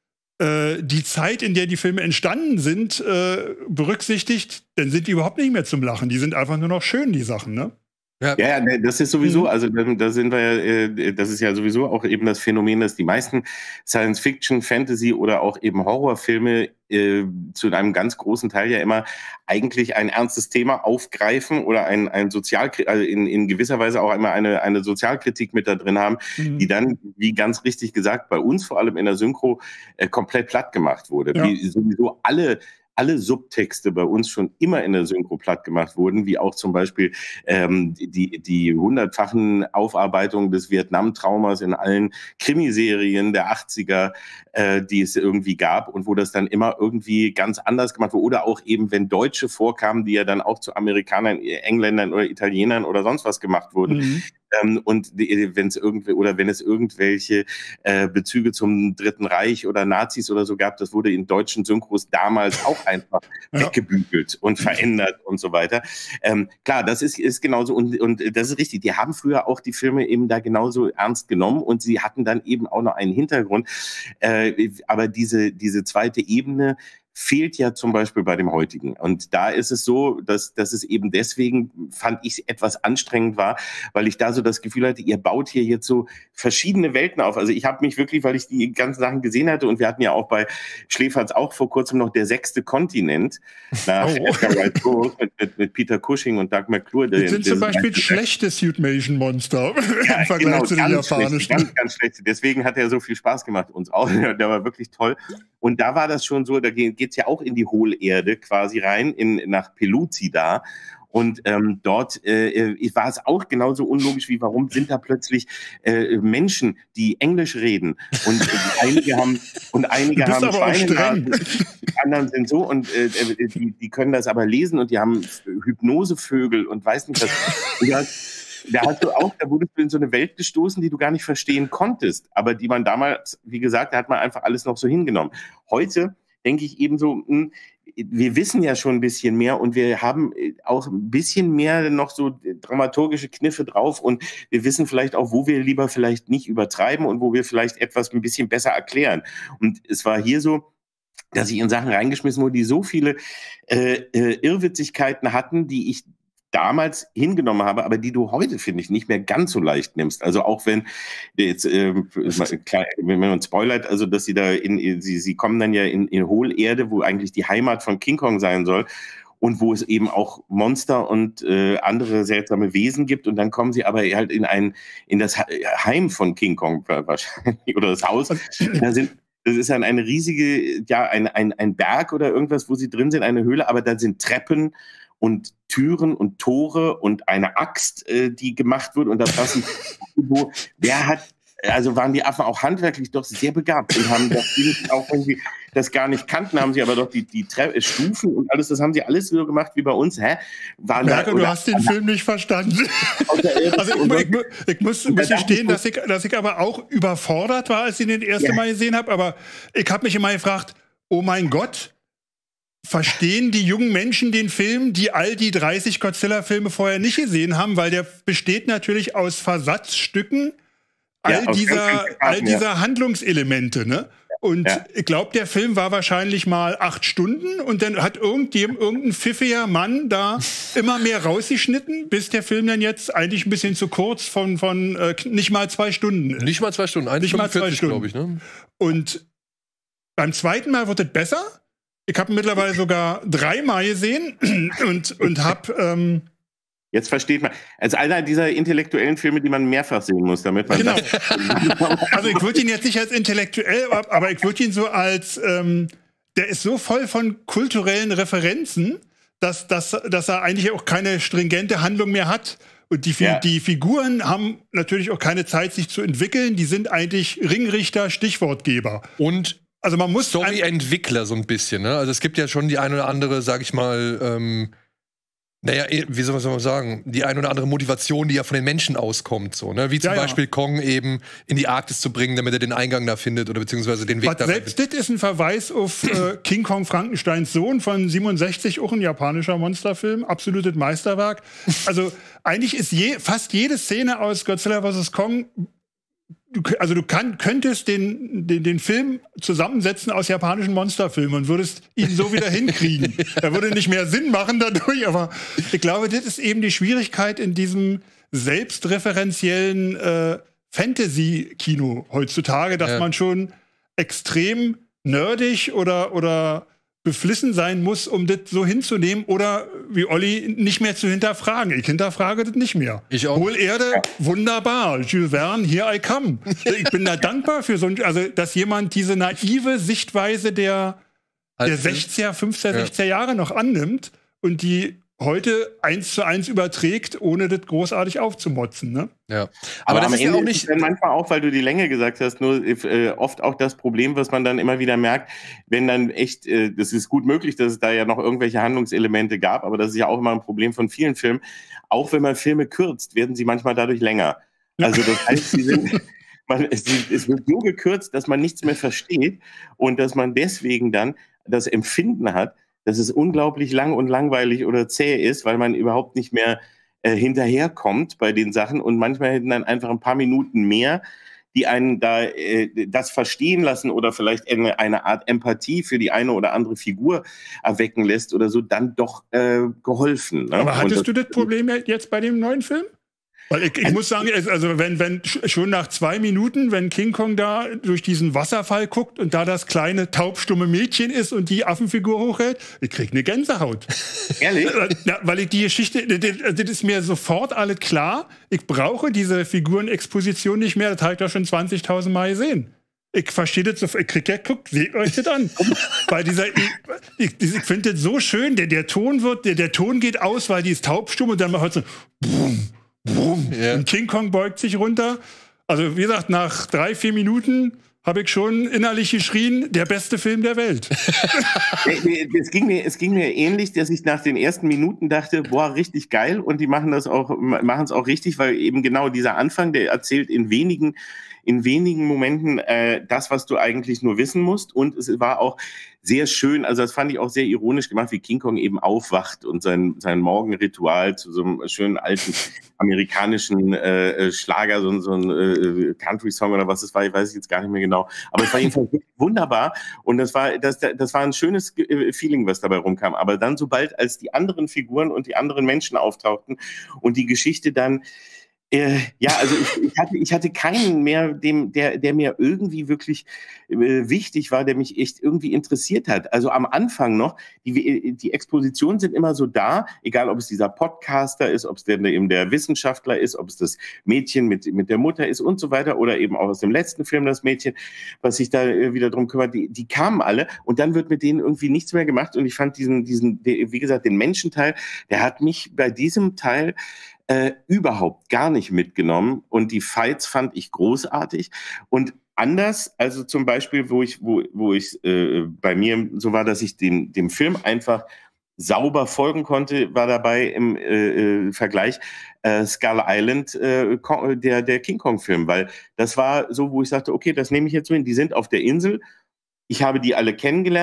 S2: die Zeit, in der die Filme entstanden sind, äh, berücksichtigt, dann sind die überhaupt nicht mehr zum Lachen. Die sind einfach nur noch schön, die Sachen, ne?
S3: Ja, ja, das ist sowieso, also da sind wir, das ist ja sowieso auch eben das Phänomen, dass die meisten Science-Fiction, Fantasy oder auch eben Horrorfilme äh, zu einem ganz großen Teil ja immer eigentlich ein ernstes Thema aufgreifen oder ein, ein Sozial, also in, in gewisser Weise auch immer eine, eine Sozialkritik mit da drin haben, mhm. die dann, wie ganz richtig gesagt, bei uns vor allem in der Synchro äh, komplett platt gemacht wurde. Ja. Wie sowieso alle alle Subtexte bei uns schon immer in der Synchro platt gemacht wurden, wie auch zum Beispiel ähm, die, die hundertfachen Aufarbeitungen des Vietnam-Traumas in allen Krimiserien der achtziger, äh, die es irgendwie gab und wo das dann immer irgendwie ganz anders gemacht wurde. Oder auch eben, wenn Deutsche vorkamen, die ja dann auch zu Amerikanern, Engländern oder Italienern oder sonst was gemacht wurden. Mhm. Ähm, und wenn es irgendwie oder wenn es irgendwelche äh, Bezüge zum Dritten Reich oder Nazis oder so gab, das wurde in deutschen Synchros damals auch einfach ja. weggebügelt und verändert und so weiter. Ähm, klar, das ist, ist genauso und, und das ist richtig. Die haben früher auch die Filme eben da genauso ernst genommen und sie hatten dann eben auch noch einen Hintergrund. Äh, aber diese, diese zweite Ebene fehlt ja zum Beispiel bei dem heutigen. Und da ist es so, dass, dass es eben deswegen, fand ich, etwas anstrengend war, weil ich da so das Gefühl hatte, ihr baut hier jetzt so verschiedene Welten auf. Also ich habe mich wirklich, weil ich die ganzen Sachen gesehen hatte und wir hatten ja auch bei Schläferz auch vor kurzem noch der sechste Kontinent nach oh. Edgar Wright Burroughs mit, mit, mit Peter Cushing und Doug McClure.
S2: Das sind zum Beispiel schlechte Suitmation-Monster
S3: ja,
S2: im Vergleich
S3: genau,
S2: zu den japanischen.
S3: Schlecht, ganz, ganz schlecht. Deswegen hat er so viel Spaß gemacht uns auch. Der war wirklich toll. Und da war das schon so, da geht es ja auch in die Hohlerde quasi rein, in, nach Peluzida. Und ähm, dort äh, war es auch genauso unlogisch wie, warum sind da plötzlich äh, Menschen, die Englisch reden. Und äh, einige haben, und einige haben Schweinenasen, die anderen sind so und äh, die, die können das aber lesen und die haben Hypnosevögel und weiß nicht was. Und da, da hast du auch, da wurdest du in so eine Welt gestoßen, die du gar nicht verstehen konntest. Aber die man damals, wie gesagt, da hat man einfach alles noch so hingenommen. Heute denke ich eben so, mh, wir wissen ja schon ein bisschen mehr und wir haben auch ein bisschen mehr noch so dramaturgische Kniffe drauf und wir wissen vielleicht auch, wo wir lieber vielleicht nicht übertreiben und wo wir vielleicht etwas ein bisschen besser erklären. Und es war hier so, dass ich in Sachen reingeschmissen wurde, die so viele äh, äh, Irrwitzigkeiten hatten, die ich damals hingenommen habe, aber die du heute, finde ich, nicht mehr ganz so leicht nimmst. Also auch wenn jetzt, äh, klar, wenn man spoilert, also dass sie da in, sie, sie kommen dann ja in, in Hohlerde, wo eigentlich die Heimat von King Kong sein soll und wo es eben auch Monster und äh, andere seltsame Wesen gibt und dann kommen sie aber halt in ein, in das Heim von King Kong wahrscheinlich oder das Haus. Da sind Das ist dann eine riesige, ja, ein, ein, ein Berg oder irgendwas, wo sie drin sind, eine Höhle, aber da sind Treppen und Türen und Tore und eine Axt, äh, die gemacht wird und da passen, wo, wer hat, also waren die Affen auch handwerklich doch sehr begabt und haben das, auch wenn sie das gar nicht kannten, haben sie aber doch die, die Tre- Stufen und alles, das haben sie alles so gemacht wie bei uns, hä? Waren
S2: Merke,
S3: da,
S2: du hast den Film nicht verstanden. Also ich, ich, ich muss, muss gestehen, dass ich, dass ich aber auch überfordert war, als ich den das erste ja. Mal gesehen habe, aber ich habe mich immer gefragt, oh mein Gott, verstehen die jungen Menschen den Film, die all die dreißig Godzilla-Filme vorher nicht gesehen haben, weil der besteht natürlich aus Versatzstücken all
S3: Ja, aus
S2: dieser,
S3: ganz vielen
S2: all
S3: Karten,
S2: dieser Handlungselemente, ne? Und
S3: Ja.
S2: ich glaube, der Film war wahrscheinlich mal acht Stunden und dann hat irgendjemand, irgendein pfiffiger Mann da immer mehr rausgeschnitten, bis der Film dann jetzt eigentlich ein bisschen zu kurz von, von äh, nicht mal zwei Stunden ist.
S1: Nicht mal zwei Stunden,
S2: Nicht mal zwei
S1: fünfundvierzig, glaube ich. Ne?
S2: Und beim zweiten Mal wird es besser. Ich habe mittlerweile sogar dreimal gesehen und, und habe ähm,
S3: Jetzt versteht man. Als einer dieser intellektuellen Filme, die man mehrfach sehen muss, damit man
S2: Genau.
S3: das.
S2: Also ich würde ihn jetzt nicht als intellektuell, aber ich würde ihn so als, ähm, der ist so voll von kulturellen Referenzen, dass, dass, dass er eigentlich auch keine stringente Handlung mehr hat. Und die,
S3: Ja.
S2: die Figuren haben natürlich auch keine Zeit, sich zu entwickeln. Die sind eigentlich Ringrichter, Stichwortgeber.
S1: Und
S2: Also man muss
S1: Story-Entwickler so ein bisschen. Ne? Also es gibt ja schon die eine oder andere, sag ich mal, ähm, naja, wie soll man sagen, die eine oder andere Motivation, die ja von den Menschen auskommt. So, ne? Wie zum
S2: Ja, ja.
S1: Beispiel Kong eben in die Arktis zu bringen, damit er den Eingang da findet oder beziehungsweise den Weg
S2: Was
S1: da
S2: selbst das ist ein Verweis auf äh, King Kong Frankensteins Sohn von siebenundsechzig, auch ein japanischer Monsterfilm, absolutes Meisterwerk. Also eigentlich ist je, fast jede Szene aus Godzilla versus. Kong, du, also du kann, könntest den, den, den Film zusammensetzen aus japanischen Monsterfilmen und würdest ihn so wieder hinkriegen. Er würde nicht mehr Sinn machen dadurch, aber ich glaube, das ist eben die Schwierigkeit in diesem selbstreferenziellen äh, Fantasy-Kino heutzutage, dass
S1: Ja.
S2: man schon extrem nerdig oder, oder beflissen sein muss, um das so hinzunehmen oder, wie Olli, nicht mehr zu hinterfragen. Ich hinterfrage das nicht mehr.
S1: Ich auch.
S2: Hohlerde, wunderbar. Jules Verne, here I come. Ich bin da dankbar für so ein, also, dass jemand diese naive Sichtweise der, der
S1: Halt,
S2: sechziger, fünfziger,
S1: Ja.
S2: sechziger Jahre noch annimmt und die heute eins zu eins überträgt, ohne das großartig aufzumotzen, ne?
S1: Ja.
S3: Aber,
S1: Aber das
S3: am
S1: ist ja
S3: Ende
S1: auch
S3: ist
S1: nicht.
S3: es dann manchmal auch, weil du die Länge gesagt hast, nur äh, oft auch das Problem, was man dann immer wieder merkt, wenn dann echt, äh, das ist gut möglich, dass es da ja noch irgendwelche Handlungselemente gab, aber das ist ja auch immer ein Problem von vielen Filmen. Auch wenn man Filme kürzt, werden sie manchmal dadurch länger. Also das heißt, sie sind, man, es, es wird so gekürzt, dass man nichts mehr versteht und dass man deswegen dann das Empfinden hat, dass es unglaublich lang und langweilig oder zäh ist, weil man überhaupt nicht mehr äh, hinterherkommt bei den Sachen und manchmal hätten dann einfach ein paar Minuten mehr, die einen da äh, das verstehen lassen oder vielleicht eine, eine Art Empathie für die eine oder andere Figur erwecken lässt oder so, dann doch äh, geholfen. Ne?
S2: Aber hattest
S3: und
S2: du das Problem jetzt bei dem neuen Film? Weil ich, ich muss sagen, also wenn, wenn schon nach zwei Minuten, wenn King Kong da durch diesen Wasserfall guckt und da das kleine taubstumme Mädchen ist und die Affenfigur hochhält, ich krieg eine Gänsehaut.
S3: Ehrlich?
S2: Ja, weil ich die Geschichte, das, das ist mir sofort alles klar. Ich brauche diese Figurenexposition nicht mehr. Das habe ich doch schon zwanzigtausend Mal gesehen. Ich verstehe das so, ich krieg ja, guckt, seht euch das an. Weil dieser, ich, ich finde das so schön, der, der Ton wird, der, der Ton geht aus, weil die ist taubstumm und dann macht so, boom, boom.
S1: Ja.
S2: Und King Kong beugt sich runter. Also, wie gesagt, nach drei, vier Minuten habe ich schon innerlich geschrien, der beste Film der Welt.
S3: Es ging mir, es ging mir ähnlich, dass ich nach den ersten Minuten dachte, boah, richtig geil und die machen das auch, machen es auch richtig, weil eben genau dieser Anfang, der erzählt in wenigen, in wenigen Momenten äh, das, was du eigentlich nur wissen musst und es war auch sehr schön, also das fand ich auch sehr ironisch gemacht, wie King Kong eben aufwacht und sein, sein Morgenritual zu so einem schönen alten amerikanischen äh, Schlager, so, so ein äh, Country-Song oder was es war, ich weiß jetzt gar nicht mehr genau, aber es war jedenfalls wunderbar und das war, das, das war ein schönes Feeling, was dabei rumkam, aber dann sobald als die anderen Figuren und die anderen Menschen auftauchten und die Geschichte dann Äh, ja, also ich, ich, hatte, ich hatte keinen mehr, dem, der, der mir irgendwie wirklich äh, wichtig war, der mich echt irgendwie interessiert hat. Also am Anfang noch, die, die Expositionen sind immer so da, egal ob es dieser Podcaster ist, ob es der, eben der Wissenschaftler ist, ob es das Mädchen mit, mit der Mutter ist und so weiter oder eben auch aus dem letzten Film das Mädchen, was sich da äh, wieder drum kümmert, die, die kamen alle und dann wird mit denen irgendwie nichts mehr gemacht und ich fand diesen, diesen, wie gesagt, den Menschenteil, der hat mich bei diesem Teil Äh, überhaupt gar nicht mitgenommen und die Fights fand ich großartig und anders, also zum Beispiel, wo ich, wo, wo ich äh, bei mir so war, dass ich dem, dem Film einfach sauber folgen konnte, war dabei im äh, Vergleich äh, Skull Island, äh, der, der King Kong-Film, weil das war so, wo ich sagte, okay, das nehme ich jetzt so hin, die sind auf der Insel, ich habe die alle kennengelernt,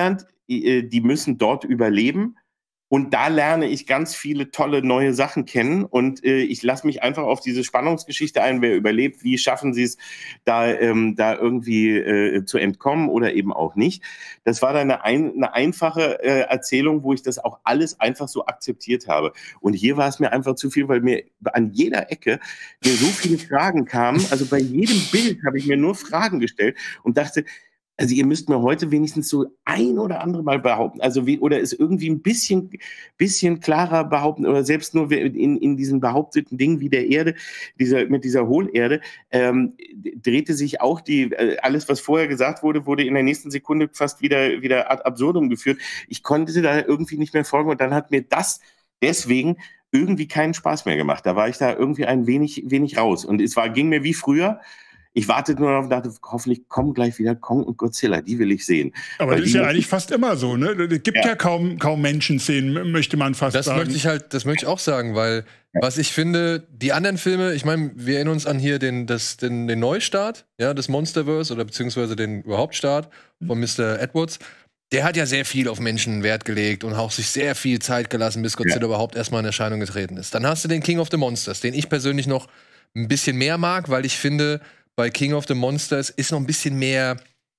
S3: äh, die müssen dort überleben. Und da lerne ich ganz viele tolle neue Sachen kennen und äh, ich lasse mich einfach auf diese Spannungsgeschichte ein, wer überlebt, wie schaffen sie es, da, ähm, da irgendwie äh, zu entkommen oder eben auch nicht. Das war dann eine, ein, eine einfache äh, Erzählung, wo ich das auch alles einfach so akzeptiert habe. Und hier war es mir einfach zu viel, weil mir an jeder Ecke mir so viele Fragen kamen. Also bei jedem Bild habe ich mir nur Fragen gestellt und dachte, also ihr müsst mir heute wenigstens so ein oder andere Mal behaupten, also wie, oder es irgendwie ein bisschen, bisschen klarer behaupten, oder selbst nur in, in diesen behaupteten Dingen wie der Erde, dieser, mit dieser Hohlerde, ähm, drehte sich auch die, äh, alles, was vorher gesagt wurde, wurde in der nächsten Sekunde fast wieder, wieder ad absurdum geführt. Ich konnte da irgendwie nicht mehr folgen und dann hat mir das deswegen irgendwie keinen Spaß mehr gemacht. Da war ich da irgendwie ein wenig, wenig raus. Und es war, ging mir wie früher. Ich wartete nur noch und dachte, hoffentlich kommen gleich wieder Kong und Godzilla, die will ich sehen.
S2: Aber
S3: Weil
S2: das ist
S3: die
S2: ja
S3: muss-
S2: eigentlich fast immer so, ne? Es gibt ja,
S3: Ja.
S2: kaum, kaum Menschenszenen, möchte man fast
S1: Das
S2: sagen.
S1: möchte ich halt, das möchte ich auch sagen, weil was ich finde, die anderen Filme, ich meine, wir erinnern uns an hier den, das, den, den Neustart, ja, des Monsterverse oder beziehungsweise den Überhauptstart von Mister Edwards. Der hat ja sehr viel auf Menschen Wert gelegt und auch sich sehr viel Zeit gelassen, bis Godzilla
S3: Ja.
S1: überhaupt erstmal in Erscheinung getreten ist. Dann hast du den King of the Monsters, den ich persönlich noch ein bisschen mehr mag, weil ich finde, bei King of the Monsters ist noch ein bisschen mehr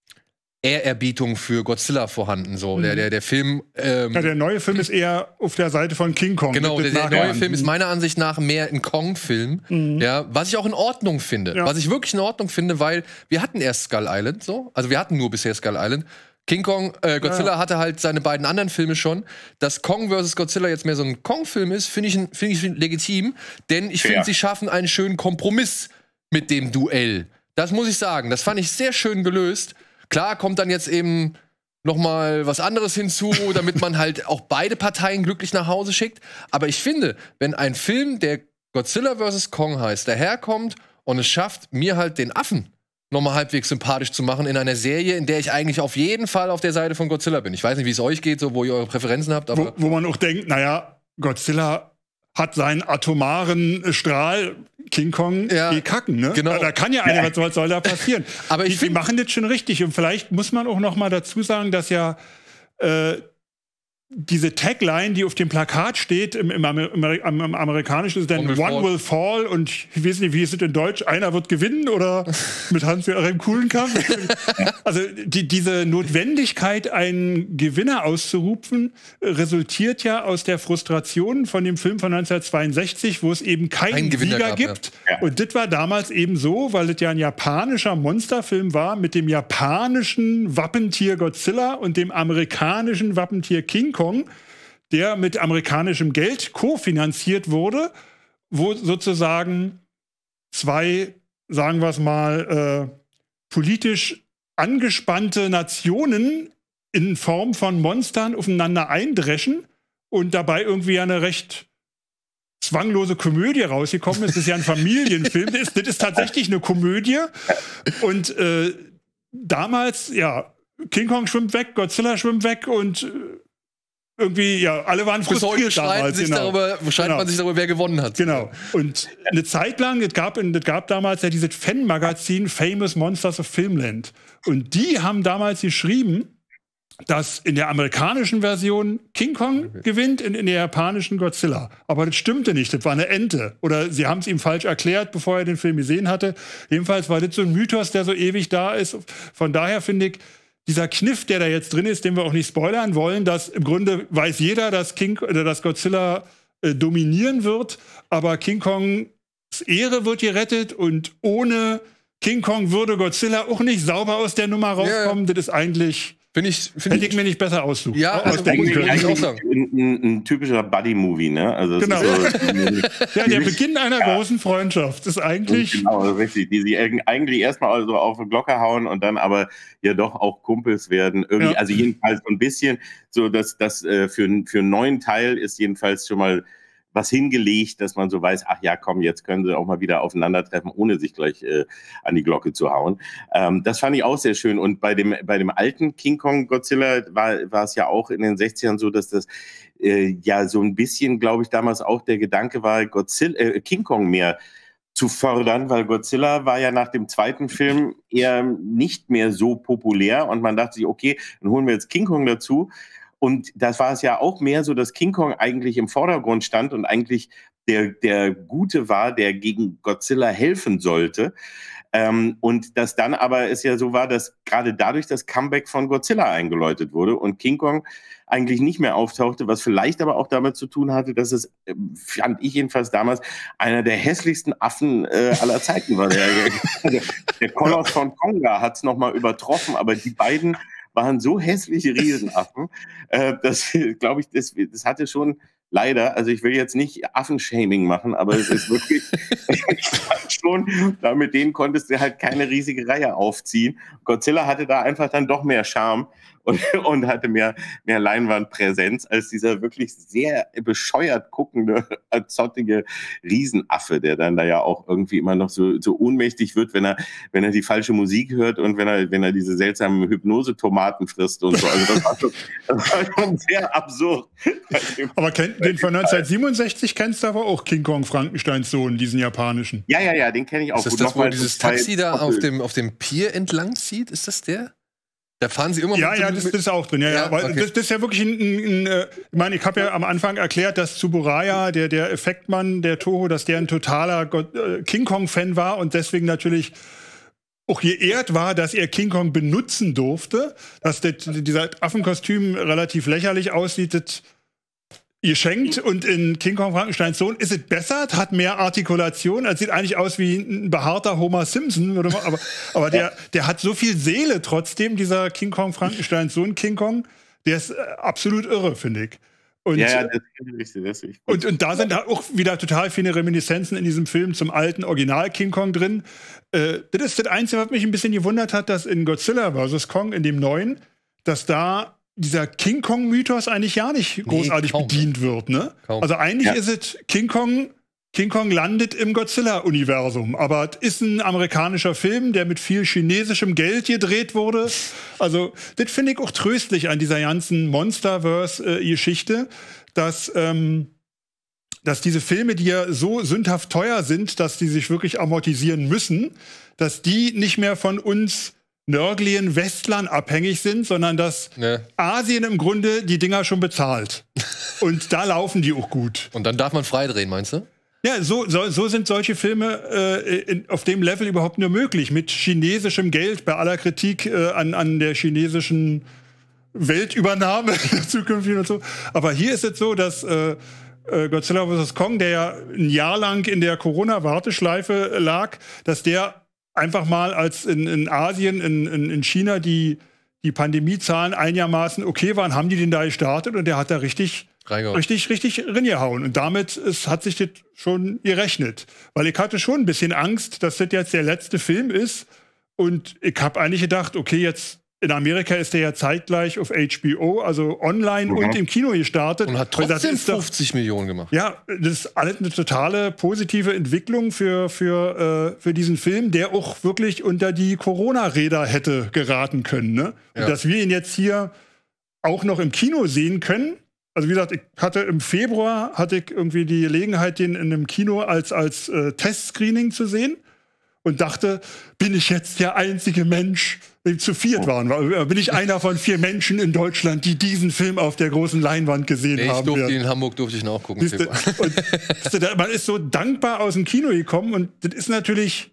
S1: Ehrerbietung für Godzilla vorhanden. So.
S2: Mhm.
S1: Der, der, der Film. Ähm,
S2: Ja, der neue Film ist eher auf der Seite von King Kong.
S1: Genau, der,
S2: Das
S1: der
S2: nachher
S1: neue
S2: an.
S1: Film ist meiner Ansicht nach mehr ein Kong-Film,
S2: Mhm.
S1: ja, was ich auch in Ordnung finde.
S2: Ja.
S1: Was ich wirklich in Ordnung finde, weil wir hatten erst Skull Island, so, also wir hatten nur bisher Skull Island. King Kong, äh, Godzilla
S2: Ja.
S1: hatte halt seine beiden anderen Filme schon. Dass Kong versus Godzilla jetzt mehr so ein Kong-Film ist, finde ich, find ich legitim, denn ich finde,
S3: Ja.
S1: sie schaffen einen schönen Kompromiss mit dem Duell. Das muss ich sagen. Das fand ich sehr schön gelöst. Klar kommt dann jetzt eben noch mal was anderes hinzu, damit man halt auch beide Parteien glücklich nach Hause schickt. Aber ich finde, wenn ein Film, der Godzilla versus Kong heißt, daherkommt und es schafft, mir halt den Affen noch mal halbwegs sympathisch zu machen in einer Serie, in der ich eigentlich auf jeden Fall auf der Seite von Godzilla bin. Ich weiß nicht, wie es euch geht, so wo ihr eure Präferenzen habt, aber
S2: Wo, wo man auch denkt, naja, Godzilla hat seinen atomaren Strahl, King Kong,
S1: Ja,
S2: die kacken, ne?
S1: genau.
S2: Da, da kann ja einer, was soll, was soll da passieren?
S1: Aber ich
S2: die, die
S1: find-
S2: machen das schon richtig. Und vielleicht muss man auch noch mal dazu sagen, dass ja äh, diese Tagline, die auf dem Plakat steht, im, im, Amer im, im Amerikanischen ist dann
S1: One will
S2: One
S1: fall.
S2: will fall und ich weiß nicht, wie ist es in Deutsch? Einer wird gewinnen oder mit Hans-Joachim Kulenkampf? Also die, diese Notwendigkeit, einen Gewinner auszurufen, äh, resultiert ja aus der Frustration von dem Film von neunzehnhundertzweiundsechzig, wo es eben keinen
S1: Keinen Gewinner
S2: Sieger
S1: gab,
S2: gibt.
S3: ja.
S2: Und das war damals eben so, weil es ja ein japanischer Monsterfilm war mit dem japanischen Wappentier Godzilla und dem amerikanischen Wappentier King Kong, der mit amerikanischem Geld kofinanziert wurde, wo sozusagen zwei, sagen wir es mal, äh, politisch angespannte Nationen in Form von Monstern aufeinander eindreschen und dabei irgendwie eine recht zwanglose Komödie rausgekommen ist. Das ist ja ein Familienfilm. Das ist, das ist tatsächlich eine Komödie. Und äh, damals, ja, King Kong schwimmt weg, Godzilla schwimmt weg und äh, irgendwie, ja, alle waren
S1: bis heute
S2: frustriert
S1: streiten
S2: damals.
S1: sich
S2: Genau.
S1: darüber, streitet
S2: Genau.
S1: man sich darüber, wer gewonnen hat.
S2: Genau. Und eine Zeit lang, es gab, es gab damals ja dieses Fan-Magazin Famous Monsters of Filmland. Und die haben damals geschrieben, dass in der amerikanischen Version King Kong gewinnt, in, in der japanischen Godzilla. Aber das stimmte nicht, das war eine Ente. Oder sie haben es ihm falsch erklärt, bevor er den Film gesehen hatte. Jedenfalls war das so ein Mythos, der so ewig da ist. Von daher finde ich, dieser Kniff, der da jetzt drin ist, den wir auch nicht spoilern wollen, dass im Grunde weiß jeder, dass King oder dass Godzilla äh, dominieren wird, aber King Kongs Ehre wird gerettet und ohne King Kong würde Godzilla auch nicht sauber aus der Nummer rauskommen.
S1: Ja.
S2: Das ist eigentlich,
S1: Finde ich, find
S2: hätte ich mir nicht besser aussuchen.
S1: Ja, also
S2: ausdenken
S1: muss ich-
S2: können.
S1: muss ich auch
S3: Eigentlich
S1: sagen.
S3: ein, ein, ein typischer Buddy-Movie, ne? Also es
S2: Genau.
S3: ist so,
S2: Ja, der Beginn einer großen Freundschaft ist eigentlich.
S3: Genau, also richtig. Die sie eig- eigentlich erstmal so auf die Glocke hauen und dann aber ja doch auch Kumpels werden. Irgendwie,
S2: Ja.
S3: also jedenfalls so ein bisschen, so dass das äh, für, für einen neuen Teil ist jedenfalls schon mal was hingelegt, dass man so weiß, ach ja, komm, jetzt können sie auch mal wieder aufeinandertreffen, ohne sich gleich äh, an die Glocke zu hauen. Ähm, das fand ich auch sehr schön. Und bei dem, bei dem alten King Kong Godzilla war, war es ja auch in den sechzigern so, dass das äh, ja so ein bisschen, glaube ich, damals auch der Gedanke war, Godzilla, äh, King Kong mehr zu fördern, weil Godzilla war ja nach dem zweiten Film eher nicht mehr so populär und man dachte sich, okay, dann holen wir jetzt King Kong dazu. Und das war es ja auch mehr so, dass King Kong eigentlich im Vordergrund stand und eigentlich der, der Gute war, der gegen Godzilla helfen sollte. Ähm, und dass dann aber es ja so war, dass gerade dadurch das Comeback von Godzilla eingeläutet wurde und King Kong eigentlich nicht mehr auftauchte, was vielleicht aber auch damit zu tun hatte, dass es, fand ich jedenfalls damals, einer der hässlichsten Affen äh, aller Zeiten war. Der, der, der Koloss von Tonga hat es nochmal übertroffen, aber die beiden waren so hässliche Riesenaffen, äh, dass, glaube ich, das, das hatte schon leider, also ich will jetzt nicht Affenshaming machen, aber es ist wirklich ich fand schon, da mit denen konntest du halt keine riesige Reihe aufziehen. Godzilla hatte da einfach dann doch mehr Charme und, und hatte mehr, mehr Leinwandpräsenz als dieser wirklich sehr bescheuert guckende, zottige Riesenaffe, der dann da ja auch irgendwie immer noch so, so ohnmächtig wird, wenn er, wenn er die falsche Musik hört und wenn er, wenn er diese seltsamen Hypnose-Tomaten frisst und so. Also das war schon, das war schon sehr absurd.
S2: Aber kennt, den von neunzehnhundertsiebenundsechzig kennst du aber auch, King Kong Frankensteins Sohn, diesen japanischen.
S3: Ja, ja, ja, den kenne ich auch.
S1: Ist das das, wo dieses Taxi da auf dem, auf dem Pier entlang zieht? Ist das der? Da fahren sie immer
S2: ja,
S1: mit
S2: ja,
S1: so
S2: das, das ist auch drin. Ja, ja,
S1: ja,
S2: weil
S1: okay.
S2: das, das ist ja wirklich ein, ein, ein ich meine, ich habe ja am Anfang erklärt, dass Tsuburaya, der, der Effektmann der Toho, dass der ein totaler Gott, äh, King Kong-Fan war und deswegen natürlich auch geehrt war, dass er King Kong benutzen durfte. Dass der, dieser Affenkostüm relativ lächerlich aussieht, das geschenkt. Und in King Kong Frankensteins Sohn ist es besser, hat mehr Artikulation. Es sieht eigentlich aus wie ein behaarter Homer Simpson. Würde man, aber aber der, der hat so viel Seele trotzdem, dieser King Kong Frankensteins Sohn King Kong. Der ist äh, absolut irre, finde ich. Und,
S3: ja, ja, das ist richtig, das ist
S2: und, und da sind auch wieder total viele Reminiszenzen in diesem Film zum alten Original King Kong drin. Äh, das ist das Einzige, was mich ein bisschen gewundert hat, dass in Godzilla versus. Kong, in dem neuen, dass da dieser King Kong-Mythos eigentlich ja nicht großartig nee, bedient wird, ne? Kaum. Also eigentlich ja. ist es King Kong, King Kong landet im Godzilla-Universum, aber es ist ein amerikanischer Film, der mit viel chinesischem Geld gedreht wurde. Also das finde ich auch tröstlich an dieser ganzen Monsterverse-Geschichte, dass, ähm, dass diese Filme, die ja so sündhaft teuer sind, dass die sich wirklich amortisieren müssen, dass die nicht mehr von uns nörglichen Westlern abhängig sind, sondern dass ne. Asien im Grunde die Dinger schon bezahlt. Und da laufen die auch gut.
S1: Und dann darf man freidrehen, meinst du?
S2: Ja, so, so, so sind solche Filme äh, in, auf dem Level überhaupt nur möglich. Mit chinesischem Geld, bei aller Kritik äh, an, an der chinesischen Weltübernahme zukünftig und so. Aber hier ist es so, dass äh, Godzilla versus. Kong, der ja ein Jahr lang in der Corona-Warteschleife lag, dass der einfach mal, als in, in Asien, in, in, in China die, die Pandemiezahlen einigermaßen okay waren, haben die den da gestartet und der hat da richtig, richtig, richtig reingehauen. Und damit es, hat sich das schon gerechnet. Weil ich hatte schon ein bisschen Angst, dass das jetzt der letzte Film ist. Und ich habe eigentlich gedacht, okay, jetzt in Amerika ist der ja zeitgleich auf H B O, also online mhm. und im Kino gestartet.
S1: Und hat trotzdem fünfzig Millionen gemacht.
S2: Ja, das ist alles eine totale positive Entwicklung für, für, äh, für diesen Film, der auch wirklich unter die Corona-Räder hätte geraten können. Ne? Ja. Und dass wir ihn jetzt hier auch noch im Kino sehen können. Also wie gesagt, ich hatte im Februar hatte ich irgendwie die Gelegenheit, den in einem Kino als, als äh, Testscreening zu sehen. Und dachte, bin ich jetzt der einzige Mensch, die zu viert waren? Bin ich einer von vier Menschen in Deutschland, die diesen Film auf der großen Leinwand gesehen nee, haben?
S1: Ich durfte ihn in Hamburg durfte ich ihn auch gucken.
S2: Siehste, und, man ist so dankbar aus dem Kino gekommen und das ist natürlich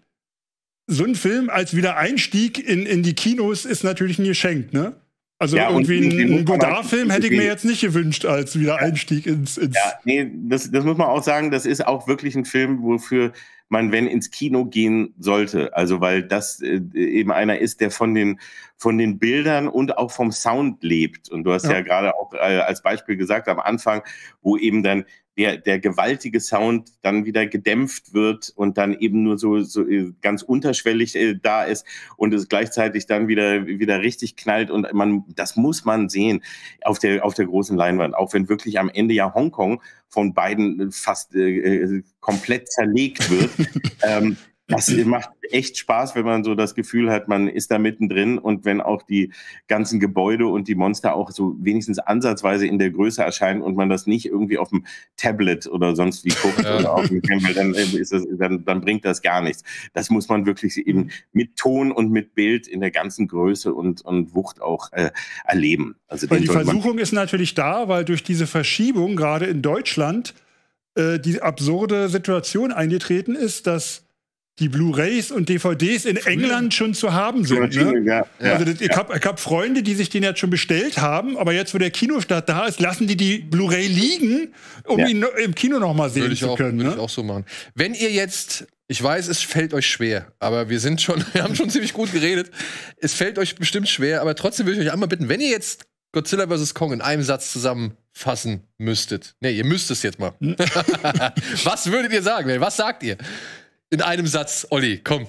S2: so ein Film als Wiedereinstieg in, in die Kinos ist natürlich ein Geschenk, ne? Also ja, irgendwie einen Godard-Film hätte ich mir jetzt nicht gewünscht als Wiedereinstieg ins, ins
S3: ja, nee, das, das muss man auch sagen, das ist auch wirklich ein Film, wofür man, wenn ins Kino gehen sollte. Also weil das äh, eben einer ist, der von den, von den Bildern und auch vom Sound lebt. Und du hast ja, ja gerade auch äh, als Beispiel gesagt am Anfang, wo eben dann der, der gewaltige Sound dann wieder gedämpft wird und dann eben nur so, so ganz unterschwellig äh, da ist und es gleichzeitig dann wieder, wieder richtig knallt. Und man, das muss man sehen auf der, auf der großen Leinwand. Auch wenn wirklich am Ende ja Hongkong von beiden fast äh, komplett zerlegt wird. ähm, Das macht echt Spaß, wenn man so das Gefühl hat, man ist da mittendrin und wenn auch die ganzen Gebäude und die Monster auch so wenigstens ansatzweise in der Größe erscheinen und man das nicht irgendwie auf dem Tablet oder sonst wie guckt ja. oder auf dem Campbell, dann, ist das, dann, dann bringt das gar nichts. Das muss man wirklich eben mit Ton und mit Bild in der ganzen Größe und, und Wucht auch äh, erleben. Also
S2: weil die Versuchung ist natürlich da, weil durch diese Verschiebung gerade in Deutschland äh, die absurde Situation eingetreten ist, dass die Blu-rays und D V Ds in England schon zu haben sind. Ne? Ja, ja, also das, ich habe hab Freunde, die sich den jetzt schon bestellt haben, aber jetzt, wo der Kinostart da ist, lassen die die Blu-ray liegen, um ja. ihn im Kino noch mal sehen zu
S1: auch,
S2: können.
S1: Würde
S2: ne?
S1: ich auch so machen. Wenn ihr jetzt, ich weiß, es fällt euch schwer, aber wir sind schon, wir haben schon ziemlich gut geredet. Es fällt euch bestimmt schwer, aber trotzdem würde ich euch einmal bitten, wenn ihr jetzt Godzilla versus. Kong in einem Satz zusammenfassen müsstet. Ne, ihr müsst es jetzt mal. Hm? Was würdet ihr sagen? Was sagt ihr? In einem Satz, Olli, komm.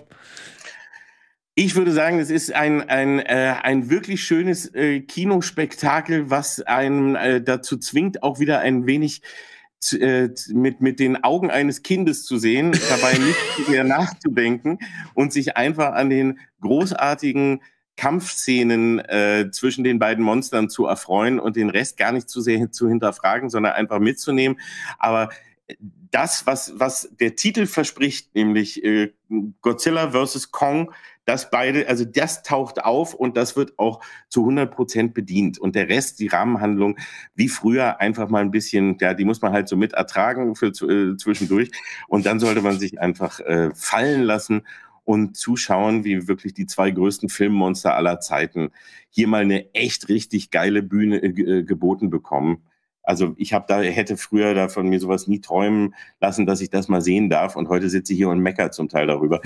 S3: Ich würde sagen, es ist ein, ein, äh, ein wirklich schönes äh, Kinospektakel, was einen äh, dazu zwingt, auch wieder ein wenig zu, äh, mit, mit den Augen eines Kindes zu sehen, dabei nicht mehr nachzudenken und sich einfach an den großartigen Kampfszenen äh, zwischen den beiden Monstern zu erfreuen und den Rest gar nicht zu sehr zu hinterfragen, sondern einfach mitzunehmen. Aber das, was, was der Titel verspricht, nämlich äh, Godzilla versus. Kong, das beide, also das taucht auf und das wird auch zu hundert Prozent bedient. Und der Rest, die Rahmenhandlung, wie früher, einfach mal ein bisschen, ja, die muss man halt so mit ertragen für äh, zwischendurch. Und dann sollte man sich einfach äh, fallen lassen und zuschauen, wie wirklich die zwei größten Filmmonster aller Zeiten hier mal eine echt richtig geile Bühne äh, geboten bekommen. Also ich habe da hätte früher da von mir sowas nie träumen lassen, dass ich das mal sehen darf. Und heute sitze ich hier und meckere zum Teil darüber.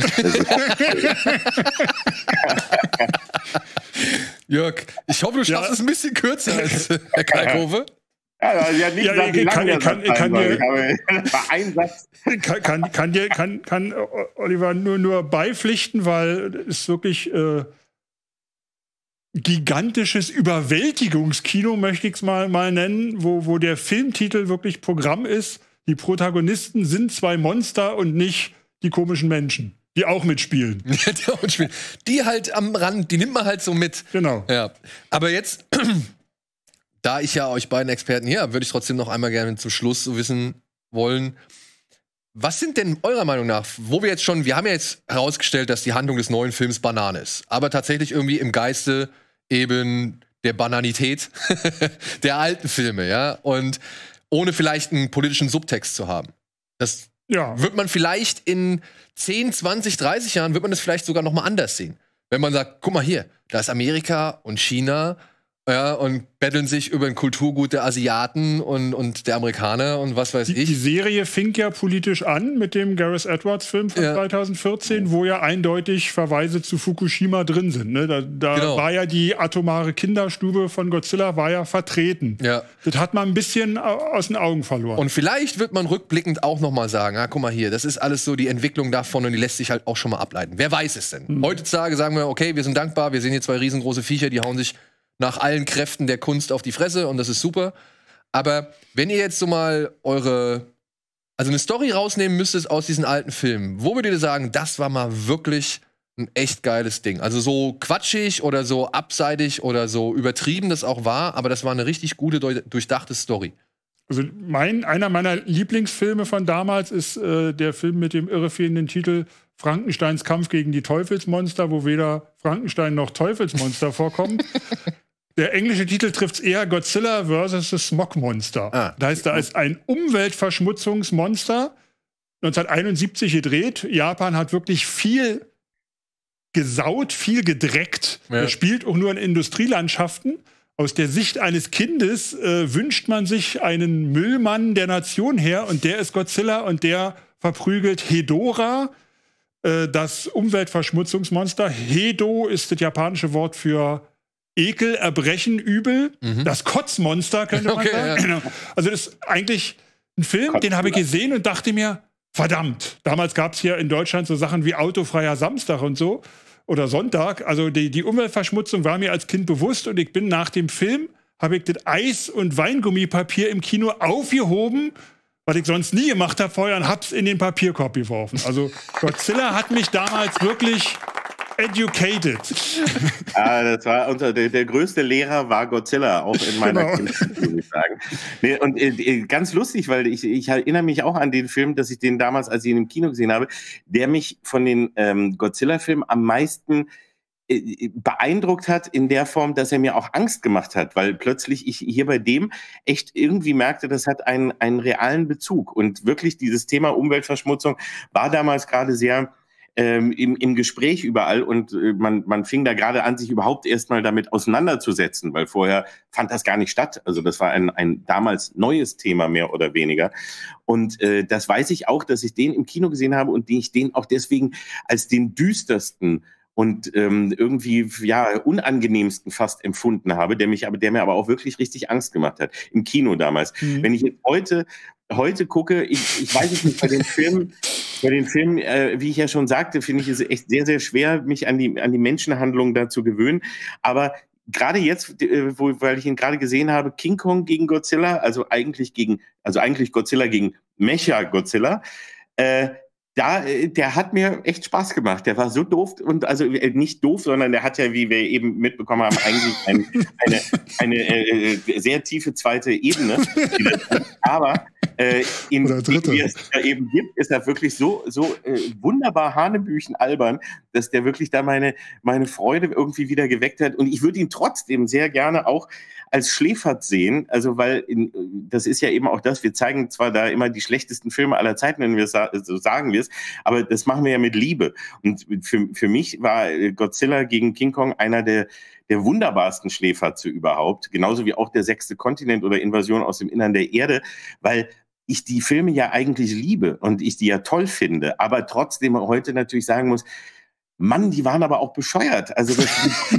S1: Jörg, ich hoffe, du schaffst ja. es ein bisschen kürzer als Herr Kalkofe.
S3: Ja, ja, nicht ja, ich kann,
S2: ich kann, ich kann dir,
S3: ein Satz.
S2: Kann, kann, kann, dir, kann, kann Oliver nur, nur beipflichten, weil es wirklich äh, gigantisches Überwältigungskino, möchte ich es mal, mal nennen, wo, wo der Filmtitel wirklich Programm ist. Die Protagonisten sind zwei Monster und nicht die komischen Menschen, die auch mitspielen.
S1: Ja, die auch mitspielen. Die halt am Rand, die nimmt man halt so mit.
S2: Genau.
S1: Ja. Aber jetzt, da ich ja euch beiden Experten hier habe, würde ich trotzdem noch einmal gerne zum Schluss so wissen wollen, was sind denn eurer Meinung nach, wo wir jetzt schon, wir haben ja jetzt herausgestellt, dass die Handlung des neuen Films Banane ist, aber tatsächlich irgendwie im Geiste eben der Bananität der alten Filme, ja, und ohne vielleicht einen politischen Subtext zu haben. Das ja. wird man vielleicht in zehn, zwanzig, dreißig Jahren, wird man das vielleicht sogar noch mal anders sehen. Wenn man sagt, guck mal hier, da ist Amerika und China, ja, und betteln sich über ein Kulturgut der Asiaten und, und der Amerikaner und was weiß
S2: die,
S1: ich.
S2: Die Serie fing ja politisch an mit dem Gareth Edwards-Film von ja. zweitausendvierzehn, wo ja eindeutig Verweise zu Fukushima drin sind. Ne? Da, da genau. war ja die atomare Kinderstube von Godzilla war ja vertreten. Ja. Das hat man ein bisschen aus den Augen verloren.
S1: Und vielleicht wird man rückblickend auch noch mal sagen, ah, guck mal hier, das ist alles so die Entwicklung davon und die lässt sich halt auch schon mal ableiten. Wer weiß es denn? Hm. Heutzutage sagen wir, okay, wir sind dankbar, wir sehen hier zwei riesengroße Viecher, die hauen sich nach allen Kräften der Kunst auf die Fresse und das ist super. Aber wenn ihr jetzt so mal eure, also eine Story rausnehmen müsstet aus diesen alten Filmen, wo würdet ihr sagen, das war mal wirklich ein echt geiles Ding? Also so quatschig oder so abseitig oder so übertrieben das auch war, aber das war eine richtig gute, durchdachte Story.
S2: Also mein, einer meiner Lieblingsfilme von damals ist äh, der Film mit dem irreführenden Titel Frankensteins Kampf gegen die Teufelsmonster, wo weder Frankenstein noch Teufelsmonster vorkommen. Der englische Titel trifft es eher, Godzilla versus. The Smog Monster. Ah. Da heißt, da ist ein Umweltverschmutzungsmonster, neunzehnhunderteinundsiebzig gedreht. Japan hat wirklich viel gesaut, viel gedreckt. Ja. Er spielt auch nur in Industrielandschaften. Aus der Sicht eines Kindes äh, wünscht man sich einen Müllmann der Nation her und der ist Godzilla und der verprügelt Hedorah, äh, das Umweltverschmutzungsmonster. Hedo ist das japanische Wort für Ekel, Erbrechen, Übel. Mhm. Das Kotzmonster, könnte man okay, sagen. Ja. Also das ist eigentlich ein Film, Kotz, den habe ich gesehen und dachte mir, verdammt. Damals gab es hier in Deutschland so Sachen wie autofreier Samstag und so. Oder Sonntag. Also die, die Umweltverschmutzung war mir als Kind bewusst und ich bin nach dem Film, habe ich das Eis- und Weingummipapier im Kino aufgehoben, was ich sonst nie gemacht habe vorher, und hab's in den Papierkorb geworfen. Also Godzilla hat mich damals wirklich educated.
S3: Ah, das war unser, der, der größte Lehrer war Godzilla, auch in meiner
S2: Genau.
S3: Kindheit, würde ich sagen. Nee, und äh, ganz lustig, weil ich, ich erinnere mich auch an den Film, dass ich den damals, als ich ihn im Kino gesehen habe, der mich von den ähm, Godzilla-Filmen am meisten äh, beeindruckt hat, in der Form, dass er mir auch Angst gemacht hat, weil plötzlich ich hier bei dem echt irgendwie merkte, das hat einen, einen realen Bezug. Und wirklich dieses Thema Umweltverschmutzung war damals gerade sehr Ähm, im, im Gespräch überall, und äh, man, man fing da gerade an, sich überhaupt erstmal damit auseinanderzusetzen, weil vorher fand das gar nicht statt. Also das war ein, ein damals neues Thema, mehr oder weniger. Und äh, das weiß ich auch, dass ich den im Kino gesehen habe und den ich den auch deswegen als den düstersten und ähm, irgendwie ja unangenehmsten fast empfunden habe, der mich aber, der mir aber auch wirklich richtig Angst gemacht hat im Kino damals. Mhm. Wenn ich jetzt heute heute gucke, ich, ich weiß es nicht, bei den Filmen, bei den Filmen, äh, wie ich ja schon sagte, finde ich es echt sehr, sehr schwer, mich an die, an die Menschenhandlung da zu gewöhnen. Aber gerade jetzt, äh, wo, weil ich ihn gerade gesehen habe, King Kong gegen Godzilla, also eigentlich gegen, also eigentlich Godzilla gegen Mecha-Godzilla, äh, da, der hat mir echt Spaß gemacht. Der war so doof, und also äh, nicht doof, sondern der hat ja, wie wir eben mitbekommen haben, eigentlich ein, eine, eine äh, sehr tiefe zweite Ebene. Aber äh, in wie es da eben gibt, ist er wirklich so, so äh, wunderbar hanebüchen albern, dass der wirklich da meine, meine Freude irgendwie wieder geweckt hat. Und ich würde ihn trotzdem sehr gerne auch als Schläfert sehen, also weil in, das ist ja eben auch das, wir zeigen zwar da immer die schlechtesten Filme aller Zeiten, wenn wir es so sagen wir es, aber das machen wir ja mit Liebe. Und für, für mich war Godzilla gegen King Kong einer der, der wunderbarsten Schläferze überhaupt, genauso wie auch der sechste Kontinent oder Invasion aus dem Innern der Erde, weil ich die Filme ja eigentlich liebe und ich die ja toll finde, aber trotzdem heute natürlich sagen muss, Mann, die waren aber auch bescheuert. Also das,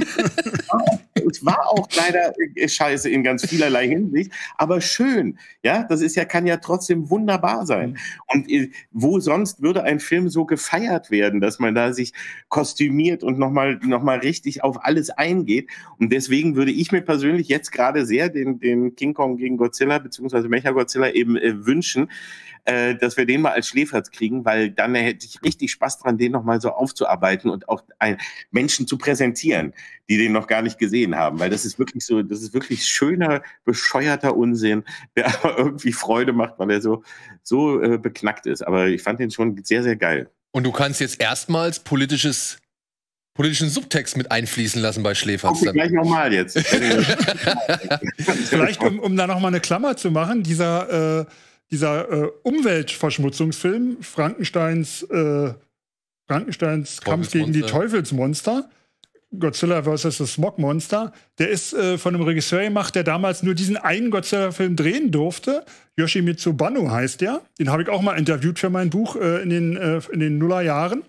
S3: es war auch leider scheiße in ganz vielerlei Hinsicht, aber schön. Ja, das ist ja, kann ja trotzdem wunderbar sein. Und wo sonst würde ein Film so gefeiert werden, dass man da sich kostümiert und nochmal noch mal richtig auf alles eingeht. Und deswegen würde ich mir persönlich jetzt gerade sehr den, den King Kong gegen Godzilla beziehungsweise Mechagodzilla eben äh, wünschen, äh, dass wir den mal als Schläferz kriegen, weil dann hätte ich richtig Spaß dran, den nochmal so aufzuarbeiten und auch ein, Menschen zu präsentieren, die den noch gar nicht gesehen haben, weil das ist wirklich so, das ist wirklich schöner, bescheuerter Unsinn, der aber irgendwie Freude macht, weil er so, so äh, beknackt ist. Aber ich fand den schon sehr, sehr geil.
S1: Und du kannst jetzt erstmals politisches politischen Subtext mit einfließen lassen bei Schläferz.
S3: Okay, gleich nochmal jetzt.
S2: Vielleicht, um, um da nochmal eine Klammer zu machen, dieser, äh, dieser äh, Umweltverschmutzungsfilm, Frankensteins, äh, Frankensteins Kampf gegen die Teufelsmonster, Godzilla versus das Smogmonster, der ist äh, von einem Regisseur gemacht, der damals nur diesen einen Godzilla-Film drehen durfte. Yoshimitsu Banno heißt der. Den habe ich auch mal interviewt für mein Buch äh, in den, äh, in den Nullerjahren.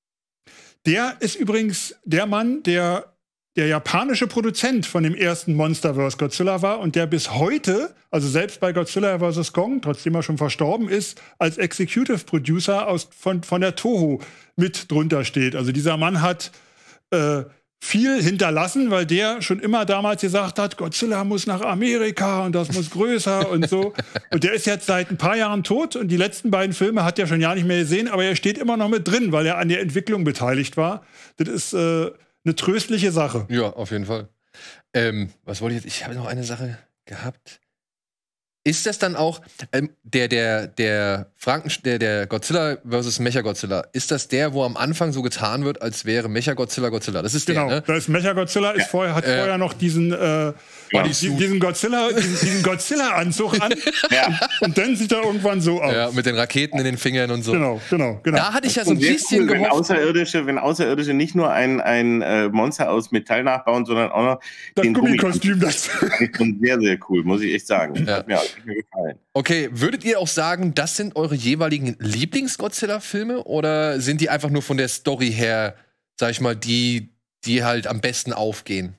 S2: Der ist übrigens der Mann, der der japanische Produzent von dem ersten Monsterverse Godzilla war und der bis heute, also selbst bei Godzilla versus. Kong, trotzdem er schon verstorben ist, als Executive Producer aus, von, von der Toho mit drunter steht. Also dieser Mann hat äh, viel hinterlassen, weil der schon immer damals gesagt hat, Godzilla muss nach Amerika und das muss größer und so. Und der ist jetzt seit ein paar Jahren tot und die letzten beiden Filme hat er schon ja nicht mehr gesehen, aber er steht immer noch mit drin, weil er an der Entwicklung beteiligt war. Das ist äh, eine tröstliche Sache.
S1: Ja, auf jeden Fall. Ähm, was wollte ich jetzt? Ich habe noch eine Sache gehabt. Ist das dann auch ähm, der der der Franken der der Godzilla versus Mechagodzilla? Ist das der, wo am Anfang so getan wird, als wäre Mechagodzilla Godzilla? Das ist
S2: genau,
S1: der, ne?
S2: Da ist Mechagodzilla ist vorher hat äh, vorher noch diesen äh, ja, diesen, diesen Godzilla diesen, diesen Godzilla-Anzug an ja. und, und dann sieht er irgendwann so aus.
S1: Ja, mit den Raketen in den Fingern und so.
S2: Genau, genau, genau.
S1: Da hatte ich ja so ein bisschen
S3: cool, wenn
S1: gehofft,
S3: Außerirdische, wenn Außerirdische nicht nur ein ein äh, Monster aus Metall nachbauen, sondern auch noch
S2: das
S3: den
S2: Gummikostüm. Das
S3: ist schon sehr sehr cool, muss ich echt sagen.
S1: Ja.
S3: Hat mir auch mir gefallen.
S1: Okay, würdet ihr auch sagen, das sind eure jeweiligen Lieblings-Godzilla-Filme oder sind die einfach nur von der Story her, sag ich mal, die, die halt am besten aufgehen?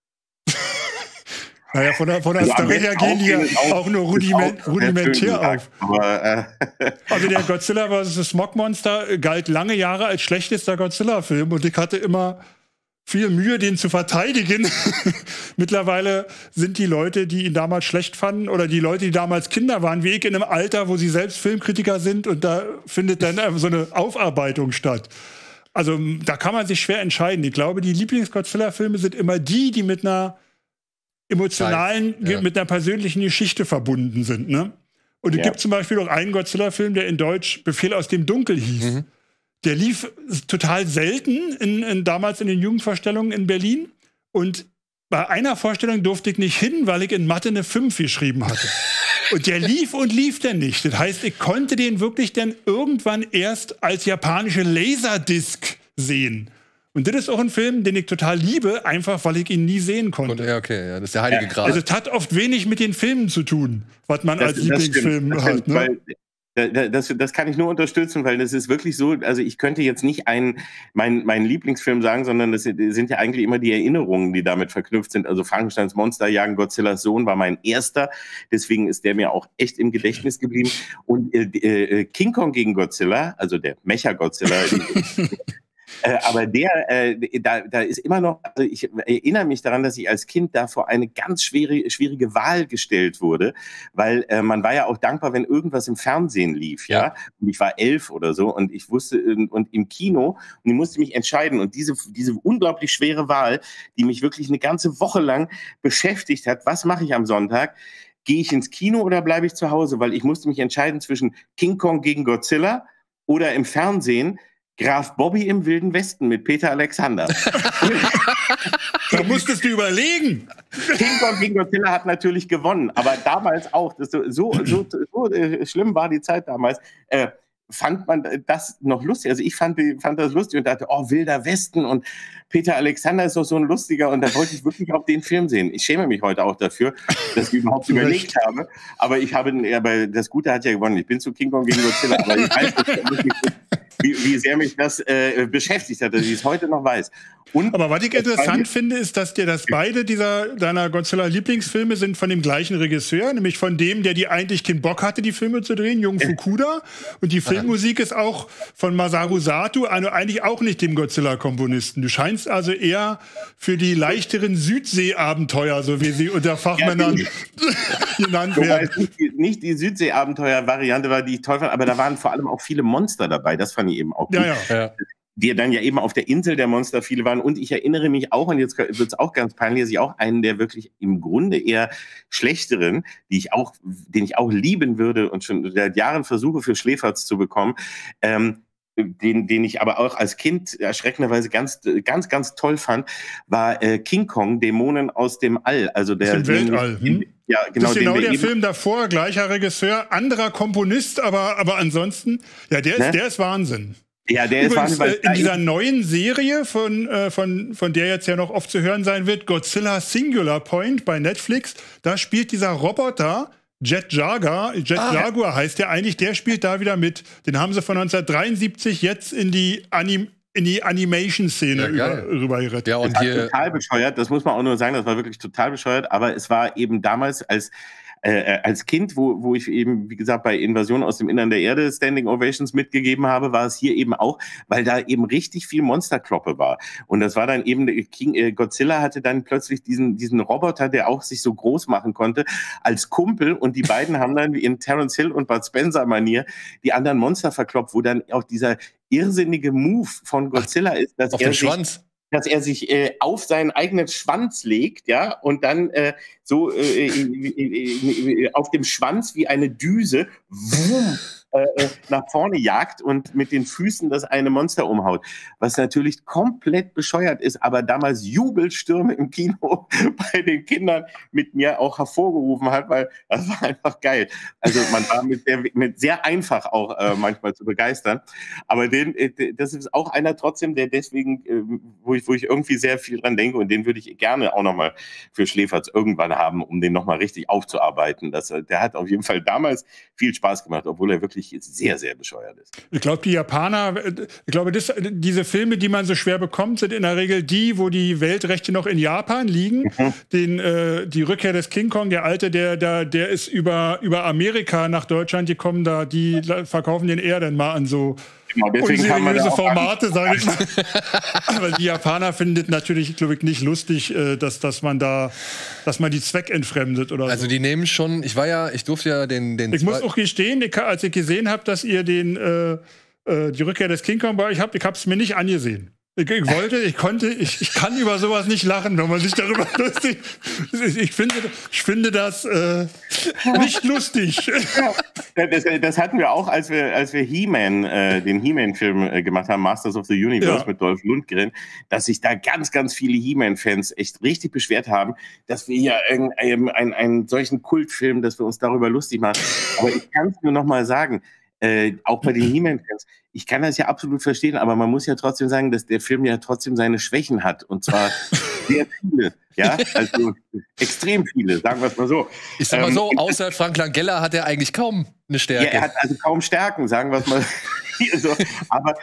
S2: Naja, von der, von der also Story her gehen die ja auch, auch nur rudiment, auch rudimentär auf. Aber, äh also der Godzilla versus. Smogmonster galt lange Jahre als schlechtester Godzilla-Film und ich hatte immer viel Mühe, den zu verteidigen. Mittlerweile sind die Leute, die ihn damals schlecht fanden, oder die Leute, die damals Kinder waren, wie ich, in einem Alter, wo sie selbst Filmkritiker sind, und da findet dann so eine Aufarbeitung statt. Also da kann man sich schwer entscheiden. Ich glaube, die Lieblings-Godzilla-Filme sind immer die, die mit einer emotionalen,
S1: ja.
S2: mit einer persönlichen Geschichte verbunden sind. Ne? Und es
S3: Ja.
S2: gibt zum Beispiel auch einen Godzilla-Film, der in Deutsch Befehl aus dem Dunkel hieß. Mhm. Der lief total selten in, in, damals in den Jugendvorstellungen in Berlin. Und bei einer Vorstellung durfte ich nicht hin, weil ich in Mathe eine fünf geschrieben hatte. Und der lief und lief dann nicht. Das heißt, ich konnte den wirklich dann irgendwann erst als japanische Laserdisc sehen. Und das ist auch ein Film, den ich total liebe, einfach weil ich ihn nie sehen konnte.
S1: Ja, okay, ja, das ist der heilige Gral.
S2: Also es hat oft wenig mit den Filmen zu tun, was man das, als Lieblingsfilm hat.
S3: Stimmt,
S2: Ne?
S3: weil Das, das kann ich nur unterstützen, weil das ist wirklich so, also ich könnte jetzt nicht einen, meinen mein Lieblingsfilm sagen, sondern das sind ja eigentlich immer die Erinnerungen, die damit verknüpft sind. Also Frankensteins Monster jagen Godzillas Sohn war mein erster, deswegen ist der mir auch echt im Gedächtnis geblieben. Und äh, äh, King Kong gegen Godzilla, also der Mecha-Godzilla, Äh, aber der, äh, da, da ist immer noch, also ich erinnere mich daran, dass ich als Kind da vor eine ganz schwere, schwierige Wahl gestellt wurde, weil äh, man war ja auch dankbar, wenn irgendwas im Fernsehen lief, ja. ja? Und ich war elf oder so und ich wusste, und im Kino, und ich musste mich entscheiden. Und diese, diese unglaublich schwere Wahl, die mich wirklich eine ganze Woche lang beschäftigt hat, was mache ich am Sonntag? Gehe ich ins Kino oder bleibe ich zu Hause? Weil ich musste mich entscheiden zwischen King Kong gegen Godzilla oder im Fernsehen Graf Bobby im Wilden Westen mit Peter Alexander.
S2: Da musstest du überlegen.
S3: King Kong gegen Godzilla hat natürlich gewonnen, aber damals auch, das so, so, so, so äh, schlimm war die Zeit damals, äh, fand man das noch lustig. Also ich fand, fand das lustig und dachte, oh, Wilder Westen und Peter Alexander ist doch so ein lustiger, und da wollte ich wirklich auch den Film sehen. Ich schäme mich heute auch dafür, dass ich überhaupt überlegt habe, aber ich habe, aber das Gute hat ja gewonnen. Ich bin zu King Kong gegen Godzilla, aber ich weiß nicht, wie, wie sehr mich das äh, beschäftigt hat, dass ich es heute noch weiß. Und
S2: aber was ich interessant finde, ist, dass dir das beide dieser deiner Godzilla-Lieblingsfilme sind von dem gleichen Regisseur, nämlich von dem, der die eigentlich keinen Bock hatte, die Filme zu drehen, Jung Fukuda. Und die Filmmusik ist auch von Masaru Sato, also eigentlich auch nicht dem Godzilla-Komponisten. Du scheinst also eher für die leichteren Südsee-Abenteuer, so wie sie unter Fachmännern ja, genannt werden.
S3: Nicht die, nicht die Südsee-Abenteuer-Variante war, die ich toll fand, aber da waren vor allem auch viele Monster dabei. Das fand ich eben auch gut.
S2: Ja, ja. ja.
S3: Die dann ja eben auf der Insel der Monster viele waren. Und ich erinnere mich auch, und jetzt wird es auch ganz peinlich, dass ich auch einen der wirklich im Grunde eher schlechteren, die ich auch, den ich auch lieben würde und schon seit Jahren versuche für Schläferz zu bekommen, ähm, den, den ich aber auch als Kind erschreckenderweise ganz, ganz, ganz toll fand, war äh, King Kong, Dämonen aus dem All. Also der
S2: aus dem Weltall. Hm?
S3: Ja, genau,
S2: das ist genau
S3: den
S2: der Film davor, gleicher Regisseur, anderer Komponist, aber, aber ansonsten, ja, der ist, ne? der ist Wahnsinn.
S3: Ja, der
S2: Übrigens,
S3: ist Wahnsinn,
S2: äh, in dieser neuen Serie, von, äh, von, von der jetzt ja noch oft zu hören sein wird, Godzilla Singular Point bei Netflix, da spielt dieser Roboter Jet Jaguar, Jet ah, Jaguar heißt der eigentlich, der spielt da wieder mit. Den haben sie von neunzehnhundertdreiundsiebzig jetzt in die Anim in die Animation-Szene ja, rübergerettet.
S3: Ja, und das war total bescheuert, das muss man auch nur sagen, das war wirklich total bescheuert, aber es war eben damals als Äh, als Kind, wo, wo ich eben, wie gesagt, bei Invasion aus dem Innern der Erde Standing Ovations mitgegeben habe, war es hier eben auch, weil da eben richtig viel Monsterkloppe war. Und das war dann eben, King, äh, Godzilla hatte dann plötzlich diesen, diesen Roboter, der auch sich so groß machen konnte, als Kumpel, und die beiden haben dann in Terence Hill und Bud Spencer-Manier die anderen Monster verkloppt, wo dann auch dieser irrsinnige Move von Godzilla ist, dass
S1: auf
S3: er
S1: den
S3: sich
S1: Schwanz.
S3: dass er sich äh, auf seinen eigenen Schwanz legt, ja, und dann äh, so äh, äh, äh, auf dem Schwanz wie eine Düse wumm, äh, nach vorne jagt und mit den Füßen das eine Monster umhaut. Was natürlich komplett bescheuert ist, aber damals Jubelstürme im Kino bei den Kindern mit mir auch hervorgerufen hat, weil das war einfach geil. Also man war mit sehr, mit sehr einfach auch äh, manchmal zu begeistern. Aber den, äh, das ist auch einer trotzdem, der deswegen, äh, wo ich, wo ich irgendwie sehr viel dran denke, und den würde ich gerne auch nochmal für Schläferz irgendwann haben, um den nochmal richtig aufzuarbeiten. Das, der hat auf jeden Fall damals viel Spaß gemacht, obwohl er wirklich sehr, sehr bescheuert ist.
S2: Ich glaube, die Japaner, ich glaube, das, diese Filme, die man so schwer bekommt, sind in der Regel die, wo die Weltrechte noch in Japan liegen. Mhm. Den, äh, die Rückkehr des King Kong, der alte, der, der, der ist über, über Amerika nach Deutschland gekommen, da die verkaufen den eher dann mal an so
S3: Genau, deswegen kann man
S2: unseriöse Formate, sage ich mal. Aber die Japaner finden natürlich, glaube ich, nicht lustig, dass, dass man da, dass man die zweckentfremdet oder
S1: Also
S2: so.
S1: die nehmen schon, ich war ja, ich durfte ja den... den
S2: ich muss auch gestehen, ich, als ich gesehen habe, dass ihr den, äh, äh, die Rückkehr des King Kong bei euch habt, ich habe es mir nicht angesehen. Ich, ich wollte, ich konnte, ich, ich kann über sowas nicht lachen, wenn man sich darüber lustig. Ich, ich finde, ich finde das äh, nicht lustig.
S3: Ja, das, das hatten wir auch, als wir, als wir He-Man, äh, den He-Man-Film äh, gemacht haben, Masters of the Universe ja. mit Dolph Lundgren, dass sich da ganz, ganz viele He-Man-Fans echt richtig beschwert haben, dass wir hier einen, einen, einen solchen Kultfilm, dass wir uns darüber lustig machen. Aber ich kann es nur noch mal sagen. Äh, auch bei den He-Man-Fans. Ich kann das ja absolut verstehen, aber man muss ja trotzdem sagen, dass der Film ja trotzdem seine Schwächen hat. Und zwar sehr viele. Ja, also extrem viele, sagen wir es mal so.
S1: Ich sag mal so, ähm, außer Frank Langella hat er eigentlich kaum eine Stärke.
S3: Ja, er hat also kaum Stärken, sagen wir es mal so. Aber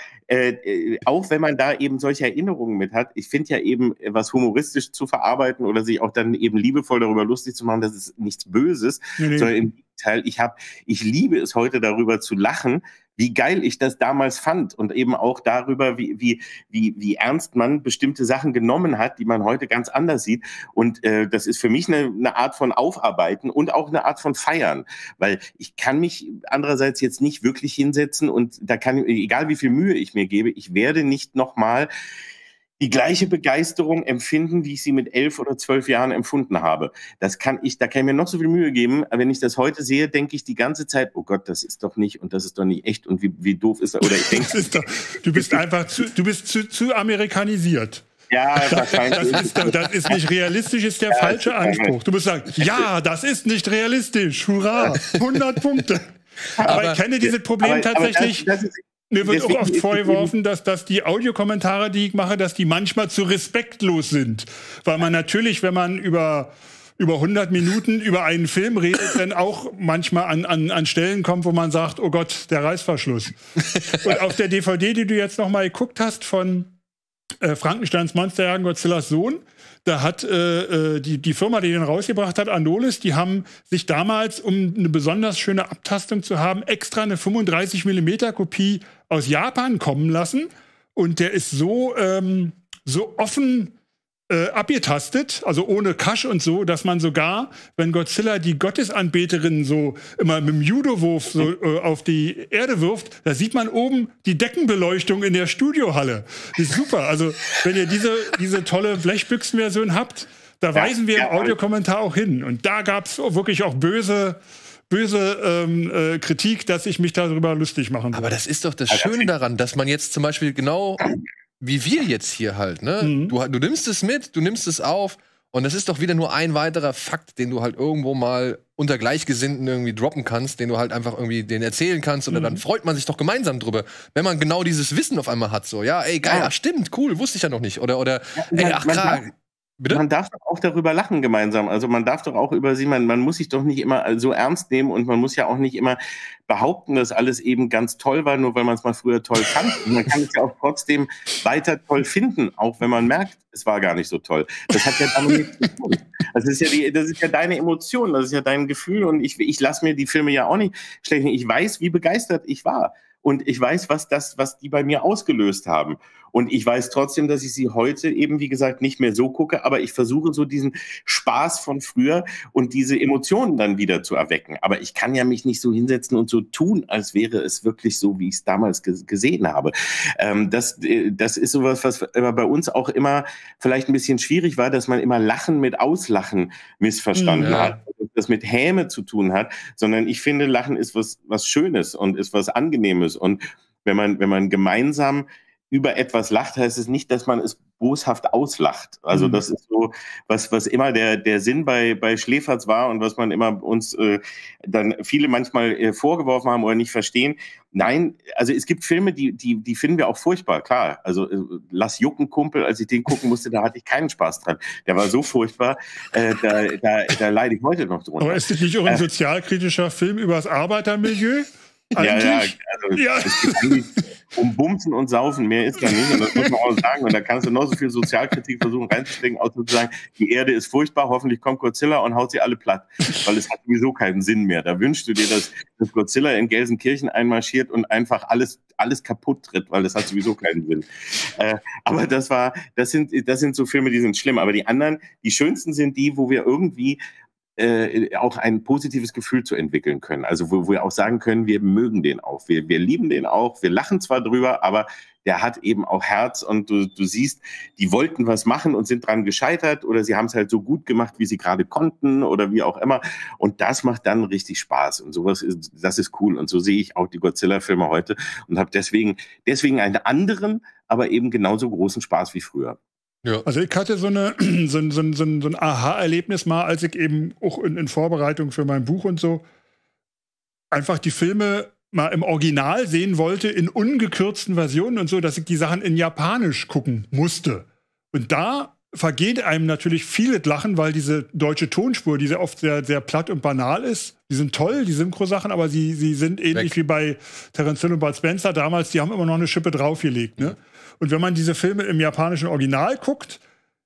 S3: äh, auch wenn man da eben solche Erinnerungen mit hat, ich finde ja eben, was humoristisch zu verarbeiten oder sich auch dann eben liebevoll darüber lustig zu machen, das ist nichts Böses, nee. sondern im Gegenteil, ich habe, ich liebe es heute darüber zu lachen, wie geil ich das damals fand und eben auch darüber, wie, wie, wie, wie ernst man bestimmte Sachen genommen hat, die man heute ganz anders sieht. Und äh, das ist für mich eine, eine Art von Aufarbeiten und auch eine Art von Feiern, weil ich kann mich andererseits jetzt nicht wirklich hinsetzen und da kann, egal wie viel Mühe ich mir gebe, ich werde nicht nochmal die gleiche Begeisterung empfinden, wie ich sie mit elf oder zwölf Jahren empfunden habe. Das kann ich, da kann ich mir noch so viel Mühe geben. Aber wenn ich das heute sehe, denke ich die ganze Zeit, oh Gott, das ist doch nicht und das ist doch nicht echt und wie, wie doof ist das? Oder ich denke,
S2: doch, du bist einfach zu, du bist zu, zu amerikanisiert.
S3: Ja,
S2: wahrscheinlich. Das ist, das ist nicht realistisch, ist der ja, falsche Anspruch. Du musst sagen, ja, das ist nicht realistisch. Hurra, hundert Punkte. Aber, aber ich kenne dieses Problem aber, tatsächlich. Aber das, das ist, Mir wird Deswegen auch oft vorgeworfen, dass, dass die Audiokommentare, die ich mache, dass die manchmal zu respektlos sind. Weil man natürlich, wenn man über, über hundert Minuten über einen Film redet, dann auch manchmal an, an, an Stellen kommt, wo man sagt, oh Gott, der Reißverschluss. Und auf der D V D, die du jetzt noch mal geguckt hast von äh, Frankensteins Monsterjagen Godzillas Sohn, da hat äh, die, die Firma, die den rausgebracht hat, Anolis, die haben sich damals, um eine besonders schöne Abtastung zu haben, extra eine fünfunddreißig Millimeter Kopie aus Japan kommen lassen. Und der ist so, ähm, so offen äh, abgetastet, also ohne Kasch und so, dass man sogar, wenn Godzilla die Gottesanbeterinnen so immer mit dem Judo-Wurf so, äh, auf die Erde wirft, da sieht man oben die Deckenbeleuchtung in der Studiohalle. Das ist super. Also wenn ihr diese, diese tolle Blechbüchsenversion habt, da weisen wir im Audiokommentar auch hin. Und da gab es wirklich auch böse böse ähm, äh, Kritik, dass ich mich darüber lustig machen will.
S1: Aber das ist doch das Schöne daran, dass man jetzt zum Beispiel genau wie wir jetzt hier halt, ne? Mhm. Du, du nimmst es mit, du nimmst es auf und das ist doch wieder nur ein weiterer Fakt, den du halt irgendwo mal unter Gleichgesinnten irgendwie droppen kannst, den du halt einfach irgendwie den erzählen kannst oder mhm. dann freut man sich doch gemeinsam drüber, wenn man genau dieses Wissen auf einmal hat, so, ja, ey, geil, ja. ach stimmt, cool, wusste ich ja noch nicht oder, oder
S3: ja,
S1: ey, ach krass.
S3: Bitte? Man darf doch auch darüber lachen gemeinsam. Also man darf doch auch über sie, man, man muss sich doch nicht immer so ernst nehmen und man muss ja auch nicht immer behaupten, dass alles eben ganz toll war, nur weil man es mal früher toll fand. Und man kann es ja auch trotzdem weiter toll finden, auch wenn man merkt, es war gar nicht so toll. Das hat ja damit nichts zu tun. Das ist ja, die, das ist ja deine Emotion, das ist ja dein Gefühl und ich, ich lasse mir die Filme ja auch nicht schlecht. Ich weiß, wie begeistert ich war. Und ich weiß, was das, was die bei mir ausgelöst haben. Und ich weiß trotzdem, dass ich sie heute eben, wie gesagt, nicht mehr so gucke, aber ich versuche so diesen Spaß von früher und diese Emotionen dann wieder zu erwecken. Aber ich kann ja mich nicht so hinsetzen und so tun, als wäre es wirklich so, wie ich es damals ge- gesehen habe. Ähm, das, das ist sowas, was bei uns auch immer vielleicht ein bisschen schwierig war, dass man immer Lachen mit Auslachen missverstanden ja. hat. Das mit Häme zu tun hat, sondern ich finde, Lachen ist was, was Schönes und ist was Angenehmes. Und wenn man, wenn man gemeinsam über etwas lacht, heißt es nicht, dass man es boshaft auslacht. Also mhm. das ist so, was, was immer der, der Sinn bei, bei Schläferz war und was man immer uns äh, dann viele manchmal äh, vorgeworfen haben oder nicht verstehen. Nein, also es gibt Filme, die, die, die finden wir auch furchtbar, klar. Also äh, Lass jucken, Kumpel, als ich den gucken musste, da hatte ich keinen Spaß dran. Der war so furchtbar, äh, da, da, da leide ich heute noch drunter.
S2: Aber ist das nicht auch ein sozialkritischer Film über das Arbeitermilieu?
S3: Eigentlich? Ja, ja, also
S2: ja.
S3: Es, gibt um Bumsen und Saufen, mehr ist da nicht. Und das muss man auch sagen. Und da kannst du noch so viel Sozialkritik versuchen reinzustecken, auch zu sagen, die Erde ist furchtbar, hoffentlich kommt Godzilla und haut sie alle platt. Weil es hat sowieso keinen Sinn mehr. Da wünschst du dir, dass, dass Godzilla in Gelsenkirchen einmarschiert und einfach alles, alles kaputt tritt, weil das hat sowieso keinen Sinn. Äh, aber das war, das sind, das sind so Filme, die sind schlimm. Aber die anderen, die schönsten sind die, wo wir irgendwie Äh, auch ein positives Gefühl zu entwickeln können. Also wo, wo wir auch sagen können, wir mögen den auch. Wir, wir lieben den auch. Wir lachen zwar drüber, aber der hat eben auch Herz und du, du siehst, die wollten was machen und sind dran gescheitert oder sie haben es halt so gut gemacht, wie sie gerade konnten oder wie auch immer. Und das macht dann richtig Spaß und sowas ist, das ist cool. Und so sehe ich auch die Godzilla-Filme heute und habe deswegen, deswegen einen anderen, aber eben genauso großen Spaß wie früher.
S2: Ja. Also ich hatte so, eine, so, ein, so, ein, so ein Aha-Erlebnis mal, als ich eben auch in, in Vorbereitung für mein Buch und so einfach die Filme mal im Original sehen wollte, in ungekürzten Versionen und so, dass ich die Sachen in Japanisch gucken musste. Und da vergeht einem natürlich vieles Lachen, weil diese deutsche Tonspur, die sehr oft sehr, sehr platt und banal ist, die sind toll, die Synchro-Sachen, aber sie, sie sind ähnlich Weg. wie bei Terence Hill und Bud Spencer damals, die haben immer noch eine Schippe draufgelegt, ne? Und wenn man diese Filme im japanischen Original guckt,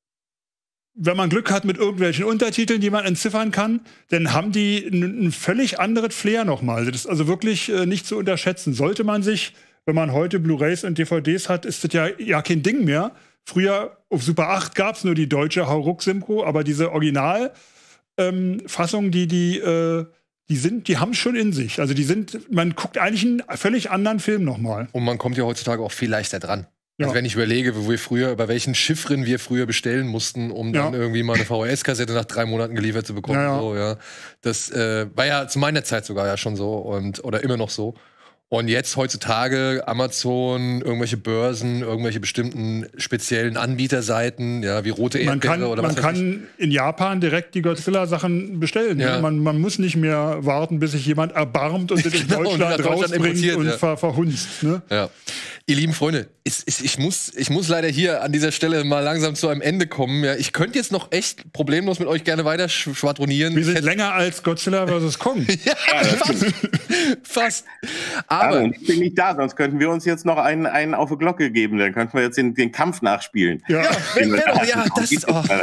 S2: wenn man Glück hat mit irgendwelchen Untertiteln, die man entziffern kann, dann haben die ein, ein völlig anderes Flair nochmal. Das ist also wirklich äh, nicht zu unterschätzen. Sollte man sich, wenn man heute Blu-rays und D V Ds hat, ist das ja, ja kein Ding mehr. Früher auf Super acht gab es nur die deutsche Hauruck-Synchro, aber diese Originalfassung, ähm, die, die, äh, die sind, die haben es schon in sich. Also die sind, man guckt eigentlich einen völlig anderen Film nochmal.
S1: Und man kommt ja heutzutage auch viel leichter dran.
S2: Ja.
S1: Also wenn ich überlege, wo wir früher, über welchen Chiffren wir früher bestellen mussten, um dann ja. irgendwie mal eine V H S-Kassette nach drei Monaten geliefert zu bekommen. Ja, ja. So, ja. Das äh, war ja zu meiner Zeit sogar ja schon so und oder immer noch so. Und jetzt heutzutage Amazon, irgendwelche Börsen, irgendwelche bestimmten speziellen Anbieterseiten, ja, wie Rote Erdbeere oder was
S2: Man kann in Japan direkt die Godzilla-Sachen bestellen. Ja. Man, man muss nicht mehr warten, bis sich jemand erbarmt und in
S1: genau,
S2: Deutschland
S1: und
S2: rausbringt und
S1: ja.
S2: ver verhunzt. Ne?
S1: Ja. Ihr lieben Freunde, ich, ich, ich, muss, ich muss leider hier an dieser Stelle mal langsam zu einem Ende kommen. Ja, ich könnte jetzt noch echt problemlos mit euch gerne weiter schwadronieren.
S2: Wir sind Hätt länger als Godzilla versus Kong.
S1: Ja, fast. fast.
S3: Aber ja, ich bin nicht da, sonst könnten wir uns jetzt noch einen, einen auf die Glocke geben. Dann könnten wir jetzt den, den Kampf nachspielen.
S1: Ja, ja, wenn, wenn auch, ja das ist auch.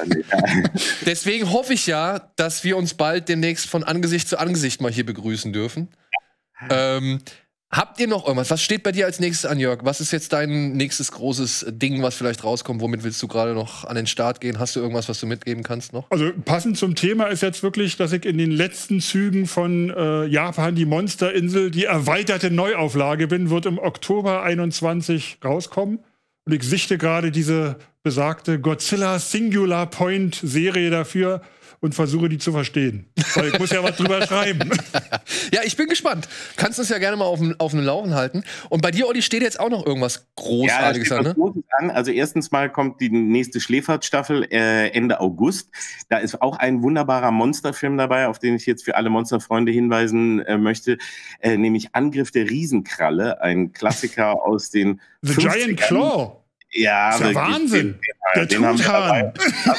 S1: Deswegen hoffe ich ja, dass wir uns bald demnächst von Angesicht zu Angesicht mal hier begrüßen dürfen. Ähm, Habt ihr noch irgendwas? Was steht bei dir als nächstes an, Jörg? Was ist jetzt dein nächstes großes Ding, was vielleicht rauskommt? Womit willst du gerade noch an den Start gehen? Hast du irgendwas, was du mitgeben kannst noch?
S2: Also passend zum Thema ist jetzt wirklich, dass ich in den letzten Zügen von äh, Japan, die Monsterinsel, die erweiterte Neuauflage bin, wird im Oktober einundzwanzig rauskommen. Und ich sichte gerade diese besagte Godzilla Singular Point Serie dafür und versuche, die zu verstehen. Weil ich muss ja was drüber schreiben.
S1: Ja, ich bin gespannt. Kannst uns ja gerne mal auf dem, auf dem Laufen halten. Und bei dir, Olli, steht jetzt auch noch irgendwas Großartiges
S3: ja,
S1: an, ne?
S3: Großes an. Also erstens mal kommt die nächste Schläferz-Staffel äh, Ende August. Da ist auch ein wunderbarer Monsterfilm dabei, auf den ich jetzt für alle Monsterfreunde hinweisen äh, möchte. Äh, nämlich Angriff der Riesenkralle. Ein Klassiker aus den
S2: The Giant Claw.
S3: Ja,
S2: das ist ja Wahnsinn.
S3: Den, den, den, den Truthahn.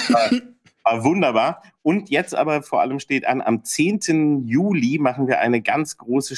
S3: War wunderbar. Und jetzt aber vor allem steht an, am zehnten Juli machen wir eine ganz große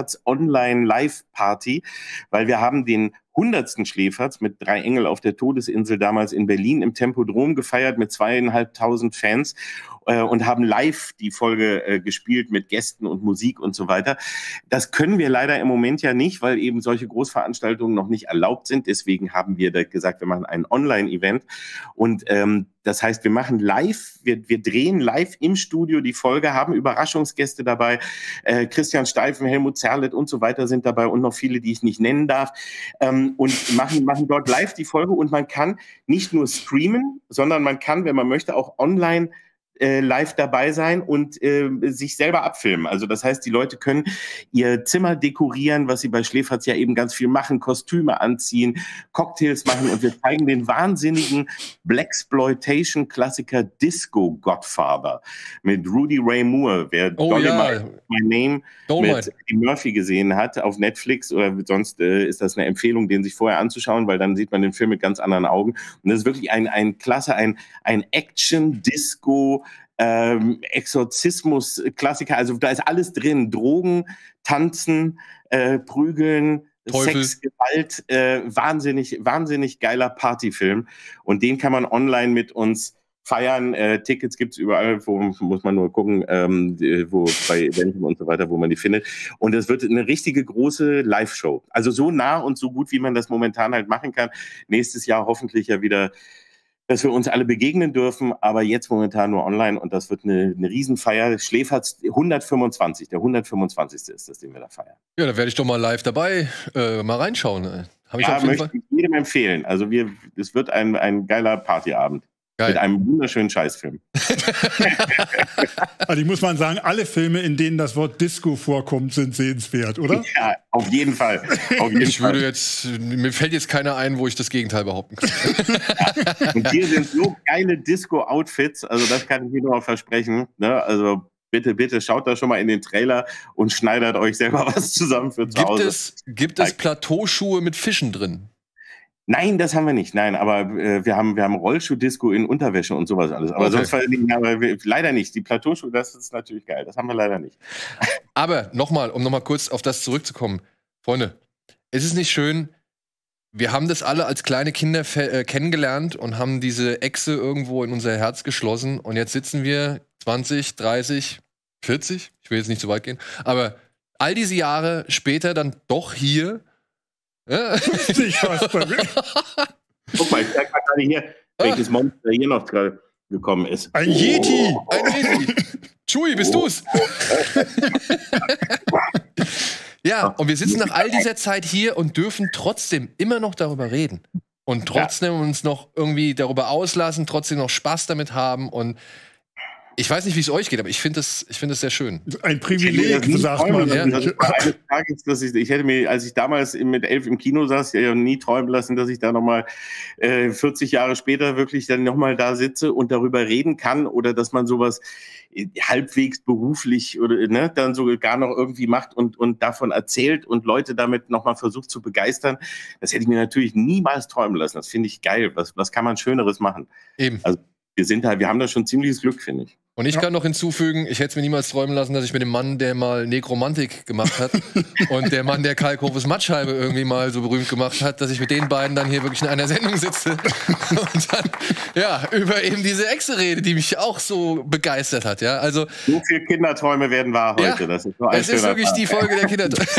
S3: Schläferz-Online-Live-Party, weil wir haben den hundertsten Schläferz mit drei Engel auf der Todesinsel damals in Berlin im Tempodrom gefeiert mit zweieinhalbtausend Fans äh, und haben live die Folge äh, gespielt mit Gästen und Musik und so weiter. Das können wir leider im Moment ja nicht, weil eben solche Großveranstaltungen noch nicht erlaubt sind. Deswegen haben wir da gesagt, wir machen ein Online-Event und ähm, das heißt, wir machen live, wir, wir drehen live im Studio die Folge, haben Überraschungsgäste dabei. Äh, Christian Steifen, Helmut Zerlett und so weiter sind dabei und noch viele, die ich nicht nennen darf. Ähm, und machen, machen dort live die Folge. Und man kann nicht nur streamen, sondern man kann, wenn man möchte, auch online Äh, live dabei sein und äh, sich selber abfilmen. Also das heißt, die Leute können ihr Zimmer dekorieren, was sie bei Schläferz ja eben ganz viel machen, Kostüme anziehen, Cocktails machen und wir zeigen den wahnsinnigen Blaxploitation-Klassiker Disco Godfather mit Rudy Ray Moore. Wer
S1: oh,
S3: Dolomite,
S1: ja.
S3: My Name
S1: Dolomite.
S3: mit Eddie Murphy gesehen hat auf Netflix oder sonst äh, ist das eine Empfehlung, den sich vorher anzuschauen, weil dann sieht man den Film mit ganz anderen Augen. Und das ist wirklich ein, ein klasse, ein, ein Action-Disco Ähm, Exorzismus-Klassiker, also da ist alles drin. Drogen, Tanzen, äh, Prügeln,
S1: Teufel.
S3: Sex, Gewalt, äh, wahnsinnig, wahnsinnig geiler Partyfilm. Und den kann man online mit uns feiern. Äh, Tickets gibt's überall, wo muss man nur gucken, ähm, wo bei Eventim und so weiter, wo man die findet. Und es wird eine richtige große Live-Show. Also so nah und so gut, wie man das momentan halt machen kann. Nächstes Jahr hoffentlich ja wieder, dass wir uns alle begegnen dürfen, aber jetzt momentan nur online und das wird eine, eine Riesenfeier. Schläferz hundertfünfundzwanzig, der hundertfünfundzwanzigste ist das, den wir da feiern.
S1: Ja, da werde ich doch mal live dabei äh, mal reinschauen. Hab ich
S3: ja,
S1: auf jeden
S3: möchte
S1: Fall.
S3: ich jedem empfehlen. Also wir, es wird ein, ein geiler Partyabend.
S1: Geil.
S3: Mit einem wunderschönen Scheißfilm.
S2: Also ich muss mal sagen, alle Filme, in denen das Wort Disco vorkommt, sind sehenswert, oder?
S3: Ja, auf jeden Fall. Auf jeden
S1: Ich
S3: Fall.
S1: würde jetzt, mir fällt jetzt keiner ein, wo ich das Gegenteil behaupten kann.
S3: Ja. Und hier sind so geile Disco-Outfits, also das kann ich mir nur mal versprechen. Ne? Also bitte, bitte schaut da schon mal in den Trailer und schneidert euch selber was zusammen für zu
S1: Gibt
S3: Hause.
S1: es, gibt es Plateauschuhe mit Fischen drin?
S3: Nein, das haben wir nicht. Nein, aber äh, wir haben wir haben Rollschuh-Disco in Unterwäsche und sowas alles. Aber
S1: Okay.
S3: sonst war, aber wir, leider nicht. Die Plateauschuhe, das ist natürlich geil. Das haben wir leider nicht.
S1: Aber nochmal, um nochmal kurz auf das zurückzukommen. Freunde, ist es nicht schön, wir haben das alle als kleine Kinder äh, kennengelernt und haben diese Echse irgendwo in unser Herz geschlossen und jetzt sitzen wir zwanzig, dreißig, vierzig, ich will jetzt nicht zu weit gehen, aber all diese Jahre später dann doch hier. Ja.
S2: Ich fast bei mir.
S3: Guck mal, ich zeig mal gerade hier, welches Monster hier noch gerade gekommen ist.
S2: Ein Yeti!
S1: Ein Yeti. Chui, bist du's? Ja, und wir sitzen nach all dieser Zeit hier und dürfen trotzdem immer noch darüber reden. Und trotzdem ja. uns noch irgendwie darüber auslassen, trotzdem noch Spaß damit haben. Und ich weiß nicht, wie es euch geht, aber ich finde das, ich finde das sehr schön.
S2: Ein Privileg, sagt man.
S3: Ja. Das war eines Tages, dass ich, ich hätte mir, als ich damals mit elf im Kino saß, ja nie träumen lassen, dass ich da nochmal äh, vierzig Jahre später wirklich dann nochmal da sitze und darüber reden kann oder dass man sowas halbwegs beruflich oder ne, dann sogar noch irgendwie macht und, und davon erzählt und Leute damit nochmal versucht zu begeistern. Das hätte ich mir natürlich niemals träumen lassen. Das finde ich geil. Was, was kann man Schöneres machen?
S1: Eben.
S3: Also wir sind halt, wir haben da schon ziemliches Glück, finde ich.
S1: Und ich
S2: Ja.
S1: kann noch hinzufügen, ich hätte es mir niemals träumen lassen, dass ich mit dem Mann, der mal Nekromantik gemacht hat und der Mann, der Kalkhofes Mattscheibe irgendwie mal so berühmt gemacht hat, dass ich mit den beiden dann hier wirklich in einer Sendung sitze und dann, ja, über eben diese Echse rede, die mich auch so begeistert hat, ja, also.
S3: So viele Kinderträume werden wahr heute,
S1: Ja,
S3: das ist so ein
S1: es ist wirklich
S3: Tag.
S1: die Folge der Kinderträume.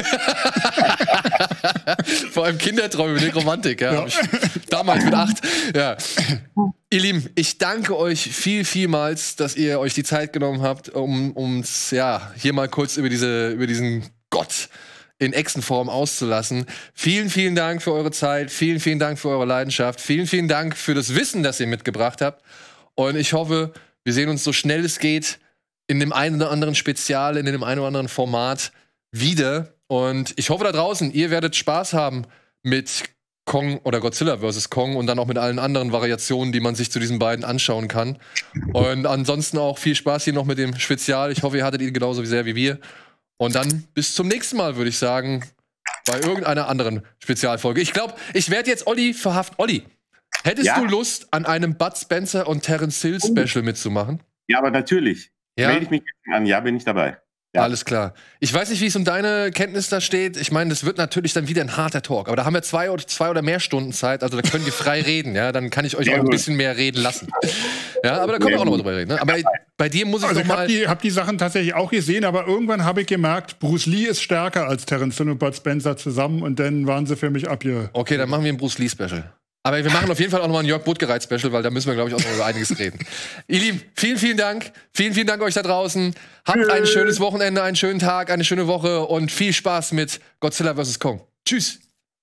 S1: Vor allem Kinderträume mit Nekromantik, ja,
S2: Ja.
S1: hab ich damals mit acht, ja. Ihr Lieben, ich danke euch viel, vielmals, dass ihr euch die Zeit genommen habt, um uns ja hier mal kurz über diese über diesen Gott in Echsenform auszulassen. Vielen, vielen Dank für eure Zeit, vielen, vielen Dank für eure Leidenschaft, vielen, vielen Dank für das Wissen, das ihr mitgebracht habt. Und ich hoffe, wir sehen uns so schnell es geht in dem einen oder anderen Spezial, in dem einen oder anderen Format wieder. Und ich hoffe da draußen, ihr werdet Spaß haben mit Kong oder Godzilla versus. Kong und dann auch mit allen anderen Variationen, die man sich zu diesen beiden anschauen kann. Und ansonsten auch viel Spaß hier noch mit dem Spezial. Ich hoffe, ihr hattet ihn genauso sehr wie wir. Und dann bis zum nächsten Mal, würde ich sagen, bei irgendeiner anderen Spezialfolge. Ich glaube, ich werde jetzt Olli verhaften. Olli, hättest
S3: Ja?
S1: du Lust, an einem Bud Spencer und Terence Hill Special mitzumachen?
S3: Ja, aber natürlich.
S1: Ja?
S3: Melde ich mich an. Ja, bin ich dabei. Ja.
S1: Alles klar. Ich weiß nicht, wie es um deine Kenntnis da steht. Ich meine, das wird natürlich dann wieder ein harter Talk. Aber da haben wir zwei oder, zwei oder mehr Stunden Zeit. Also da könnt ihr frei reden. Ja, dann kann ich euch
S3: Sehr
S1: auch ein
S3: gut.
S1: bisschen mehr reden lassen. Ja, aber da können wir auch noch mal drüber reden. Ne? Aber bei dir muss ich
S2: Also
S1: noch
S2: ich habe
S1: mal.
S2: die, hab die Sachen tatsächlich auch gesehen, aber irgendwann habe ich gemerkt, Bruce Lee ist stärker als Terence Hill und Bud Spencer zusammen und dann waren sie für mich abge...
S1: Okay, dann machen wir ein Bruce Lee Special. Aber wir machen auf jeden Fall auch noch mal ein Jörg Buttgereit Special, weil da müssen wir, glaube ich, auch noch über einiges reden. Ihr Lieben, vielen, vielen Dank. Vielen, vielen Dank euch da draußen. Habt ein schönes Wochenende, einen schönen Tag, eine schöne Woche und viel Spaß mit Godzilla versus. Kong. Tschüss.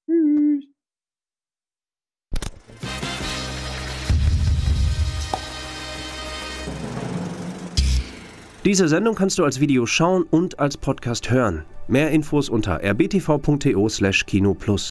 S4: Diese Sendung kannst du als Video schauen und als Podcast hören. Mehr Infos unter r b t v punkt t o slash kino plus.